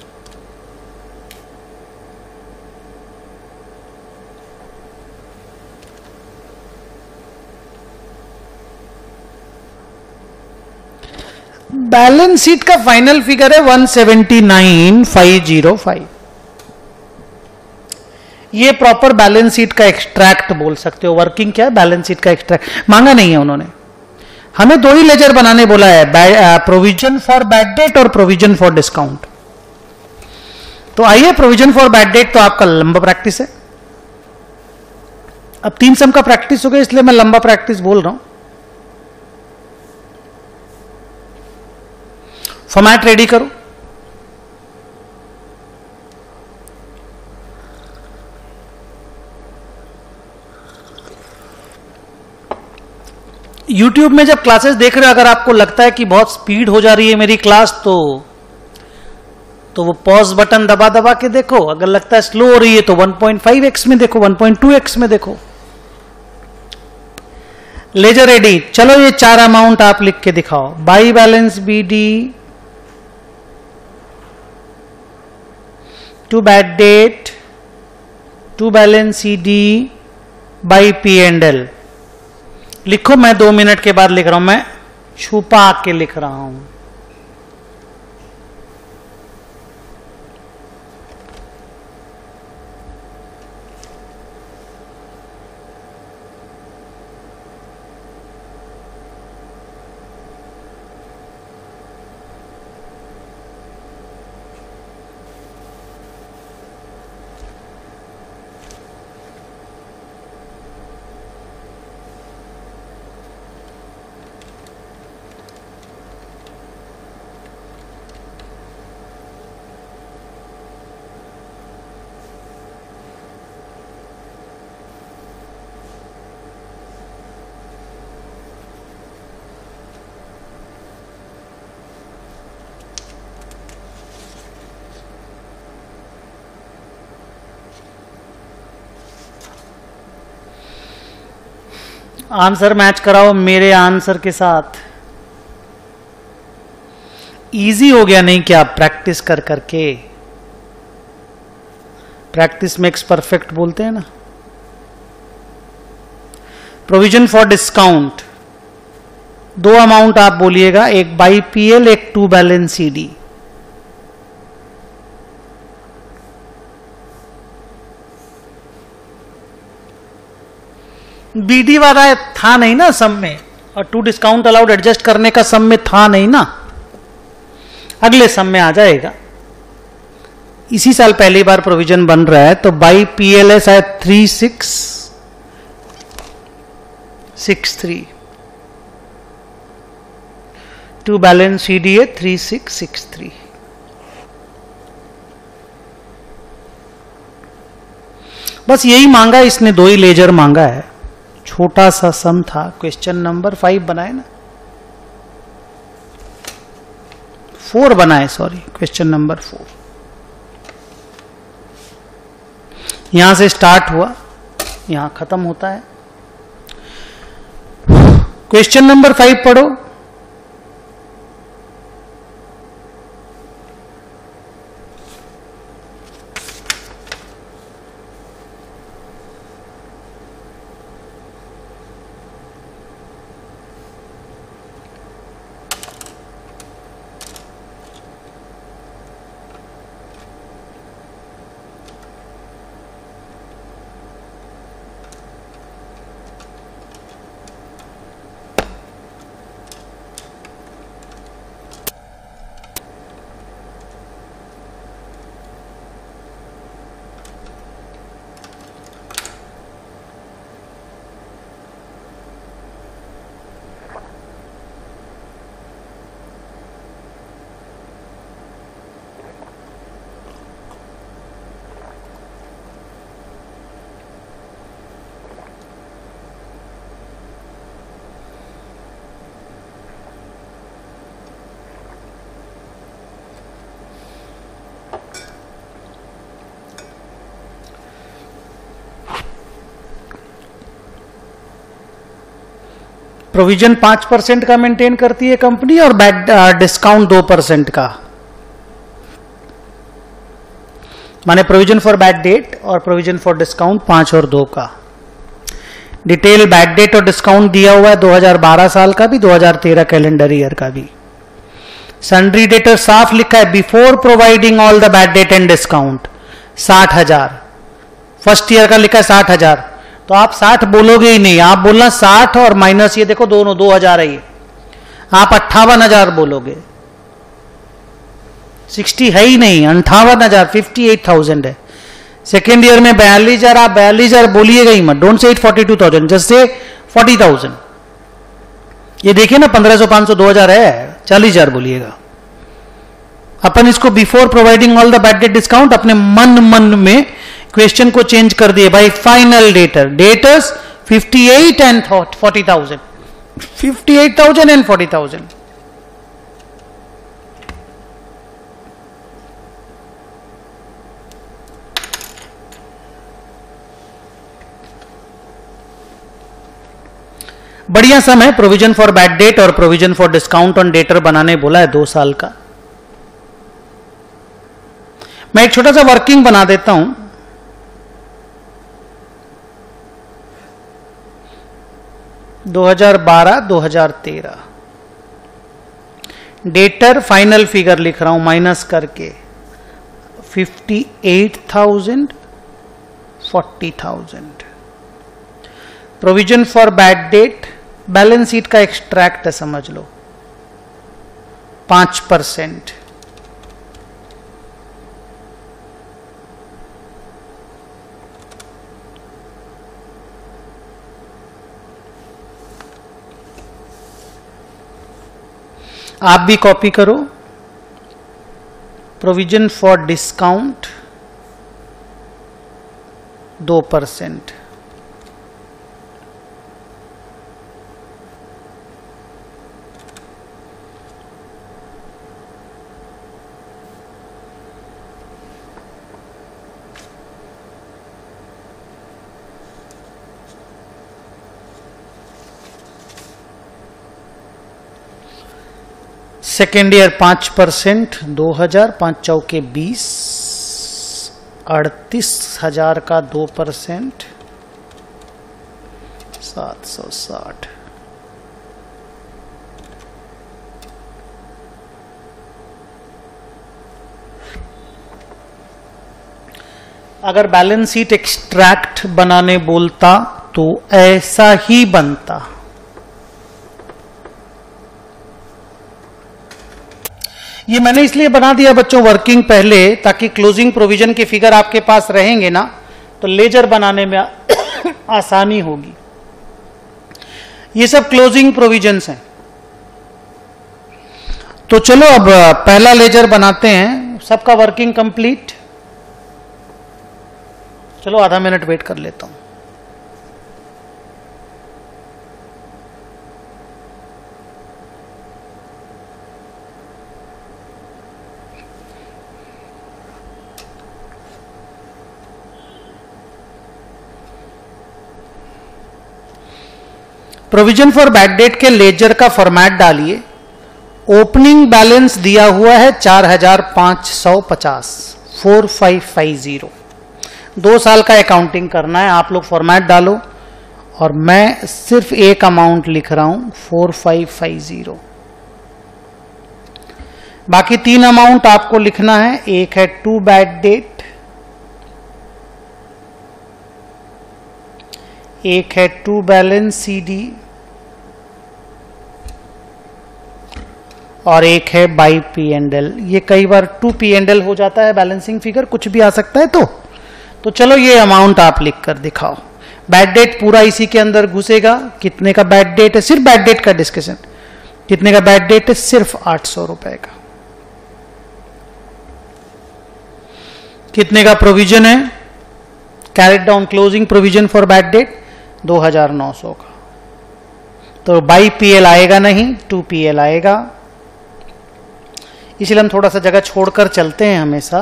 बैलेंस शीट का फाइनल फिगर है one seventy nine five zero five. ये प्रॉपर बैलेंस शीट का एक्सट्रैक्ट बोल सकते हो। वर्किंग क्या है? बैलेंस शीट का एक्सट्रैक्ट। मांगा नहीं है उन्होंने, हमें दो ही लेजर बनाने बोला है, प्रोविजन फॉर बैड डेट और प्रोविजन फॉर डिस्काउंट। तो आइए, प्रोविजन फॉर बैड डेट तो आपका लंबा प्रैक्टिस है। अब तीन सम का प्रैक्टिस हो गया, इसलिए मैं लंबा प्रैक्टिस बोल रहा हूं। फॉर्मेट रेडी करो। YouTube में जब क्लासेस देख रहे हो, अगर आपको लगता है कि बहुत स्पीड हो जा रही है मेरी क्लास, तो तो वो पॉज बटन दबा दबा के देखो। अगर लगता है स्लो हो रही है तो वन पॉइंट फाइव एक्स में देखो, वन पॉइंट टू एक्स में देखो। Ledger ready. चलो ये चार अमाउंट आप लिख के दिखाओ। By balance BD, to bad debt, to balance CD, by P and L. लिखो, मैं दो मिनट के बाद लिख रहा हूं, मैं छुपा के लिख रहा हूं। आंसर मैच कराओ मेरे आंसर के साथ। इजी हो गया नहीं क्या? प्रैक्टिस कर करके। प्रैक्टिस मेक्स परफेक्ट बोलते हैं ना। प्रोविजन फॉर डिस्काउंट, दो अमाउंट आप बोलिएगा, एक बाई पीएल, एक टू बैलेंस सीडी। बीडी वाला था नहीं ना सम में, और टू डिस्काउंट अलाउड एडजस्ट करने का सम में था नहीं ना, अगले सम में आ जाएगा। इसी साल पहली बार प्रोविजन बन रहा है, तो बाई पीएलएस है three six six three, to balance CD है थ्री सिक्स सिक्स थ्री। बस यही मांगा इसने, दो ही लेजर मांगा है। छोटा सा सम था, क्वेश्चन नंबर फाइव बनाए ना, फोर बनाए, सॉरी, क्वेश्चन नंबर फोर। यहां से स्टार्ट हुआ, यहां खत्म होता है। क्वेश्चन नंबर फाइव पढ़ो। प्रोविजन पांच परसेंट का मेंटेन करती है कंपनी और बैड डिस्काउंट दो परसेंट का। माने प्रोविजन फॉर बैड डेट और प्रोविजन फॉर डिस्काउंट पांच और दो का। डिटेल बैड डेट और डिस्काउंट दिया हुआ है दो हज़ार बारह साल का भी, दो हज़ार तेरह कैलेंडर ईयर का भी। सन्ड्री डेटर साफ लिखा है before providing all the bad debt and discount साठ हजार, फर्स्ट ईयर का लिखा है साठ हजार, तो आप साठ बोलोगे ही नहीं, आप बोलना साठ और माइनस ये देखो दोनों दो हजार है, ये आप अट्ठावन हजार बोलोगे, सिक्सटी है ही नहीं, अंठावन हजार फिफ्टी एट थाउजेंड है। सेकेंड ईयर में बयालीस हजार, आप बयालीस हजार बोलिएगा ही मत, don't say it forty two thousand, just say forty thousand. ये देखिए ना पंद्रह सौ पांच सौ दो हजार है, चालीस हजार बोलिएगा। अपन इसको before providing all the bad debt discount अपने मन मन में क्वेश्चन को चेंज कर दिए भाई। Final debtor debtors fifty eight and forty thousand, fifty eight thousand and forty thousand. बढ़िया सम है। प्रोविजन फॉर बैड डेट और provision for discount on debtor बनाने बोला है दो साल का। मैं एक छोटा सा वर्किंग बना देता हूं। दो हज़ार बारह दो हज़ार तेरह डेटर फाइनल फिगर लिख रहा हूं माइनस करके fifty eight thousand, forty thousand. Provision for bad debt balance sheet का एक्सट्रैक्ट है, समझ लो पांच परसेंट। आप भी कॉपी करो। प्रोविजन फॉर डिस्काउंट दो परसेंट। सेकेंड ईयर पांच परसेंट, दो हजार, पांच चौके बीस, अड़तीस हजार का दो परसेंट, सात सौ साठ। अगर बैलेंस शीट एक्सट्रैक्ट बनाने बोलता तो ऐसा ही बनता। ये मैंने इसलिए बना दिया बच्चों वर्किंग पहले, ताकि क्लोजिंग प्रोविजन के फिगर आपके पास रहेंगे ना तो लेजर बनाने में आसानी होगी। ये सब क्लोजिंग प्रोविजंस हैं। तो चलो अब पहला लेजर बनाते हैं। सबका वर्किंग कंप्लीट। चलो आधा मिनट वेट कर लेता हूं। प्रोविजन फॉर बैड डेट के लेजर का फॉर्मेट डालिए। ओपनिंग बैलेंस दिया हुआ है चार हजार पांच सौ पचास, फोर फाइव फाइव जीरो। दो साल का अकाउंटिंग करना है। आप लोग फॉर्मेट डालो और मैं सिर्फ एक अमाउंट लिख रहा हूं फोर फाइव फाइव जीरो। बाकी तीन अमाउंट आपको लिखना है। एक है टू बैड डेट, एक है टू बैलेंस सीडी और एक है बाई पी एंड एल। ये कई बार टू पी एंड एल हो जाता है बैलेंसिंग फिगर, कुछ भी आ सकता है। तो तो चलो ये अमाउंट आप लिख कर दिखाओ। बैड डेट पूरा इसी के अंदर घुसेगा। कितने का बैड डेट है? सिर्फ बैड डेट का डिस्कशन। कितने का बैड डेट है? सिर्फ आठ सौ रुपए का। कितने का प्रोविजन है? Carried down closing provision for bad debt दो हजार नौ सौ का। तो बाई पी एल आएगा नहीं, टू पी एल आएगा। इसलिए हम थोड़ा सा जगह छोड़कर चलते हैं हमेशा।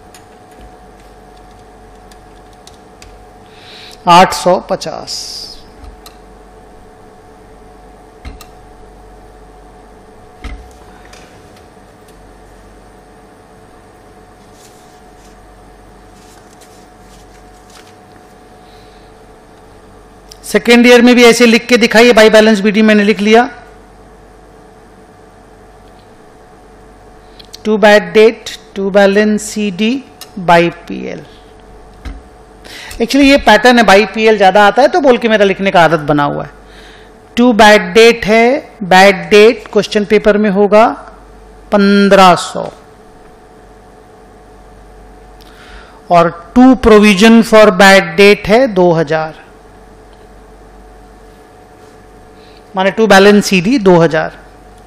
आठ सौ पचास। सेकेंड ईयर में भी ऐसे लिख के दिखाइए, बाई बैलेंस बीडी मैंने लिख लिया। To bad debt, to balance CD, by PL. Actually ये पैटर्न है, बाई पीएल ज्यादा आता है तो बोल के मेरा लिखने का आदत बना हुआ है। टू बैड डेट है, बैड डेट क्वेश्चन पेपर में होगा पंद्रह सौ, और to provision for bad debt है दो हजार, माने टू बैलेंस सीडी दो हजार।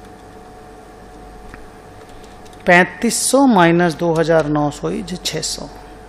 पैंतीस सौ माइनस दो हजार नौ सौ ही छह सौ।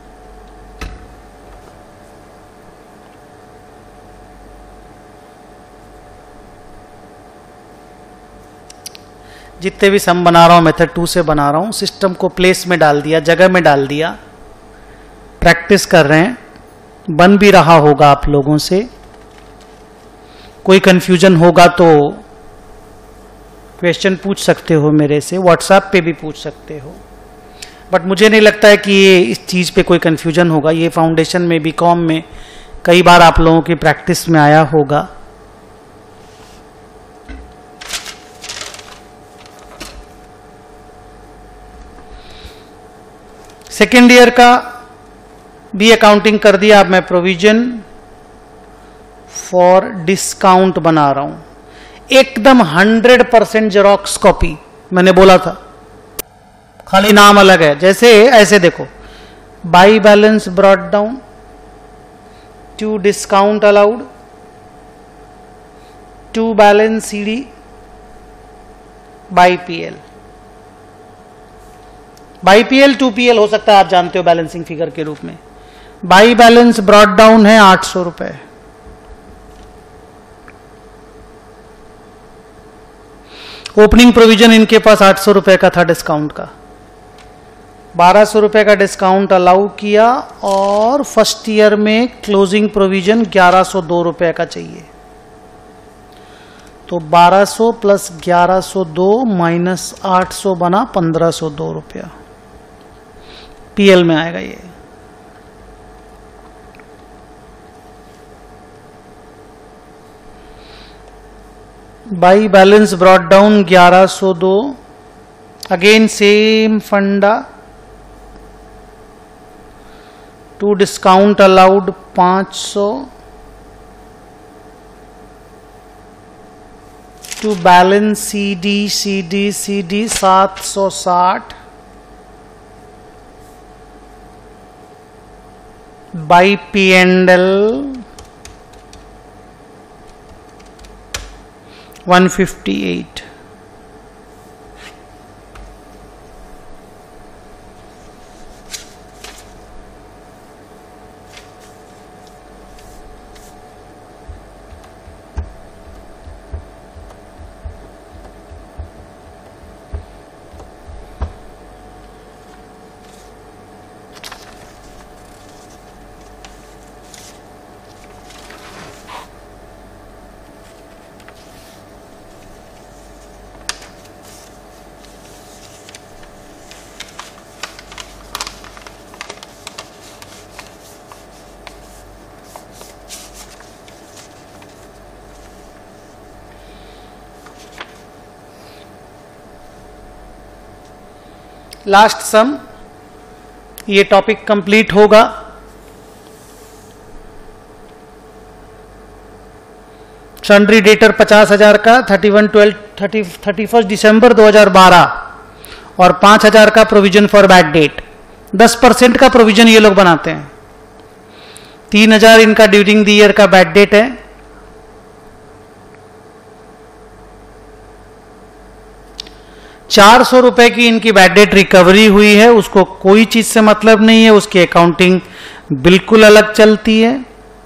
जितने भी सम बना रहा हूं मेथड टू से बना रहा हूं, सिस्टम को प्लेस में डाल दिया, जगह में डाल दिया, प्रैक्टिस कर रहे हैं, बन भी रहा होगा आप लोगों से। कोई कंफ्यूजन होगा तो क्वेश्चन पूछ सकते हो मेरे से, व्हाट्सएप पे भी पूछ सकते हो, बट मुझे नहीं लगता है कि ये इस चीज़ पे कोई कंफ्यूजन होगा। ये फाउंडेशन में, बीकॉम में कई बार आप लोगों की प्रैक्टिस में आया होगा। सेकेंड ईयर का भी अकाउंटिंग कर दिया। अब मैं प्रोविजन फॉर डिस्काउंट बना रहा हूं, एकदम हंड्रेड परसेंट जेरोक्स कॉपी। मैंने बोला था खाली नाम अलग है, जैसे ऐसे देखो, by balance brought down, to discount allowed, to balance CD, by PL. By PL to PL हो सकता है, आप जानते हो बैलेंसिंग फिगर के रूप में। बाई बैलेंस ब्रॉट डाउन है आठ सौ रुपए, ओपनिंग प्रोविजन इनके पास आठ सौ रुपए का था डिस्काउंट का, बारह सौ रुपए का डिस्काउंट अलाउ किया, और फर्स्ट ईयर में क्लोजिंग प्रोविजन ग्यारह सौ दो रुपए का चाहिए। तो बारह सौ प्लस ग्यारह सौ दो माइनस आठ सौ बना पंद्रह सौ दो रुपया, पीएल में आएगा ये। बाई बैलेंस ब्रॉट डाउन ग्यारह सौ दो, अगेन सेम फंडा, टू डिस्काउंट अलाउड पांच सौ, to balance CD CD CD सात सौ साठ, by P and L one fifty eight. Last sum, ये टॉपिक कंप्लीट होगा। सन्ड्री डेटर पचास हजार का thirty one twelve thirty thirty first दिसंबर दो हजार बारह, और पांच हजार का प्रोविजन फॉर बैड डेट। दस परसेंट का प्रोविजन ये लोग बनाते हैं। तीन हजार इनका ड्यूरिंग द ईयर का बैड डेट है। चार सौ रुपए की इनकी बैड डेट रिकवरी हुई है, उसको कोई चीज से मतलब नहीं है, उसकी अकाउंटिंग बिल्कुल अलग चलती है।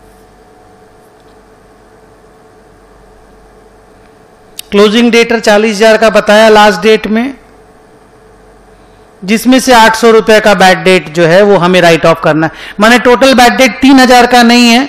क्लोजिंग डेटर चालीस हजार का बताया लास्ट डेट में, जिसमें से आठ सौ रुपए का बैड डेट जो है वो हमें राइट ऑफ करना है। माने टोटल बैड डेट तीन हजार का नहीं है,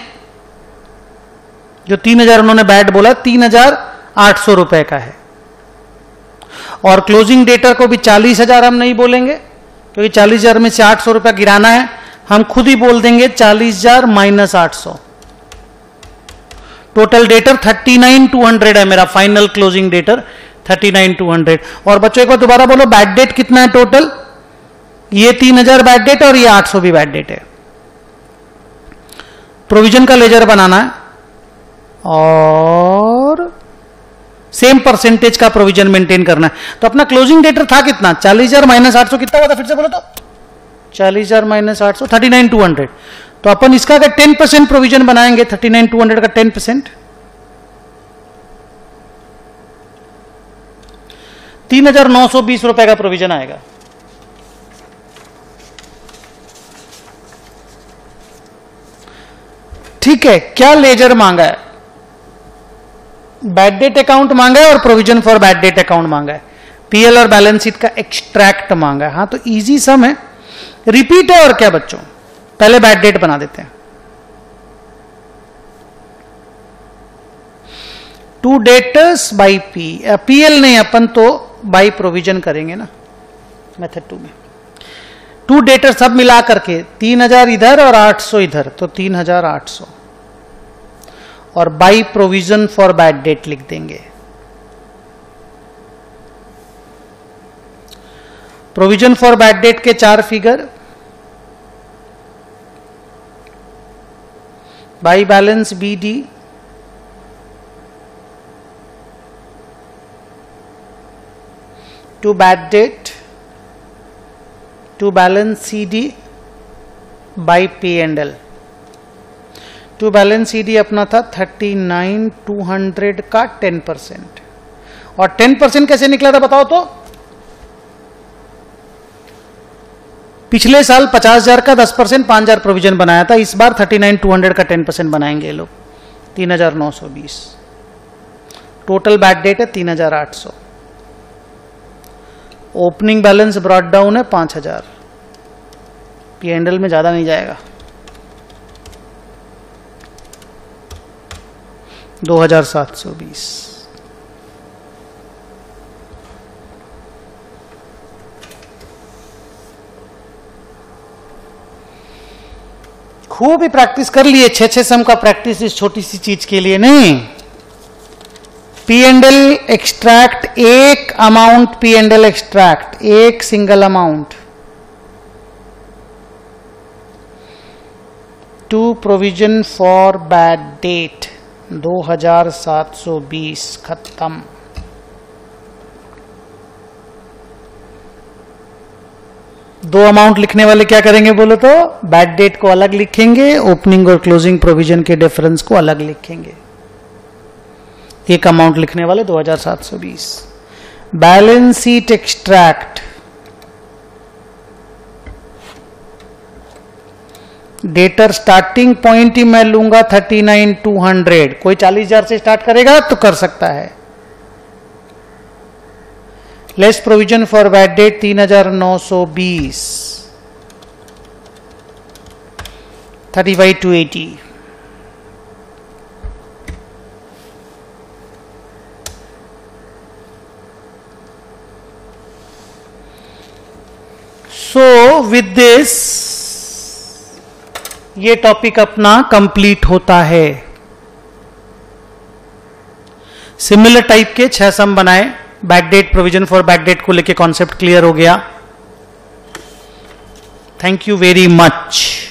जो तीन हजार उन्होंने बैड बोला तीन हजार आठ सौ रुपए का है। और क्लोजिंग डेटर को भी चालीस हजार हम नहीं बोलेंगे, क्योंकि चालीस हजार में से आठ सौ रुपया गिराना है, हम खुद ही बोल देंगे चालीस हजार माइनस आठ सौ। Total debtor thirty nine two hundred है मेरा, final closing debtor thirty nine two hundred. और बच्चों एक बार दोबारा बोलो, बैड डेट कितना है टोटल? ये तीन हजार बैड डेट है और ये आठ सौ भी बैड डेट है। प्रोविजन का लेजर बनाना है और सेम परसेंटेज का प्रोविजन मेंटेन करना है। तो अपना क्लोजिंग डेटर था कितना? चालीस हजार माइनस आठ सौ कितना हुआ था? फिर से बोलो तो, चालीस हजार माइनस आठ सौ, थर्टी नाइन टू हंड्रेड। तो अपन इसका अगर टेन परसेंट प्रोविजन बनाएंगे, थर्टी नाइन टू हंड्रेड का टेन परसेंट, तीन हजार नौ सौ बीस रुपए का प्रोविजन आएगा। ठीक है, क्या लेजर मांगा है? बैड डेट अकाउंट मांगा है और provision for bad debt account मांगा है। पीएल और बैलेंस शीट का एक्सट्रैक्ट मांगा है। हाँ, तो इजी सम है, रिपीट है और क्या बच्चों। पहले बैड डेट बना देते हैं। To debtors by P, PL नहीं, अपन तो बाई प्रोविजन करेंगे ना मेथड टू में। टू डेटर सब मिला करके तीन हजार इधर और आठ सौ इधर, तो तीन हजार आठ सौ, और by provision for bad debt लिख देंगे। प्रोविजन फॉर बैड डेट के चार figure, by balance B D, to bad debt, to balance C D, by P and L. To balance C D अपना था थर्टी नाइन टू हंड्रेड का ten percent, और ten percent कैसे निकला था बताओ तो? पिछले साल पचास हजार का दस परसेंट पांच हजार प्रोविजन बनाया था, इस बार थर्टी नाइन टू हंड्रेड का टेन परसेंट बनाएंगे लोग, तीन हजार नौ सौ बीस। टोटल बैड डेट है तीन हजार आठ सौ। ओपनिंग बैलेंस ब्रॉट डाउन है पांच हजार, पी एंड एल में ज्यादा नहीं जाएगा, दो हजार सात सौ बीस। खूब ही प्रैक्टिस कर लिए, छह छह सम का प्रैक्टिस इस छोटी सी चीज के लिए नहीं। पी एंड एल एक्सट्रैक्ट, एक amount P and L extract, एक single amount, to provision for bad debt, दो हजार सात सौ बीस, खत्म। दो अमाउंट लिखने वाले क्या करेंगे बोलो तो? बैड डेट को अलग लिखेंगे, ओपनिंग और क्लोजिंग प्रोविजन के डिफरेंस को अलग लिखेंगे। एक अमाउंट लिखने वाले दो हजार सात सौ बीस। Balance sheet extract, debtor starting point ही मैं लूंगा थर्टी नाइन टू हंड्रेड। कोई चालीस हजार से स्टार्ट करेगा तो कर सकता है। Less provision for bad debt तीन हजार नौ सौ बीस, thirty by two eighty. So with this ये टॉपिक अपना कंप्लीट होता है। सिमिलर टाइप के छह सम बनाए, bad debt, provision for bad debt को लेके कॉन्सेप्ट क्लियर हो गया। Thank you very much.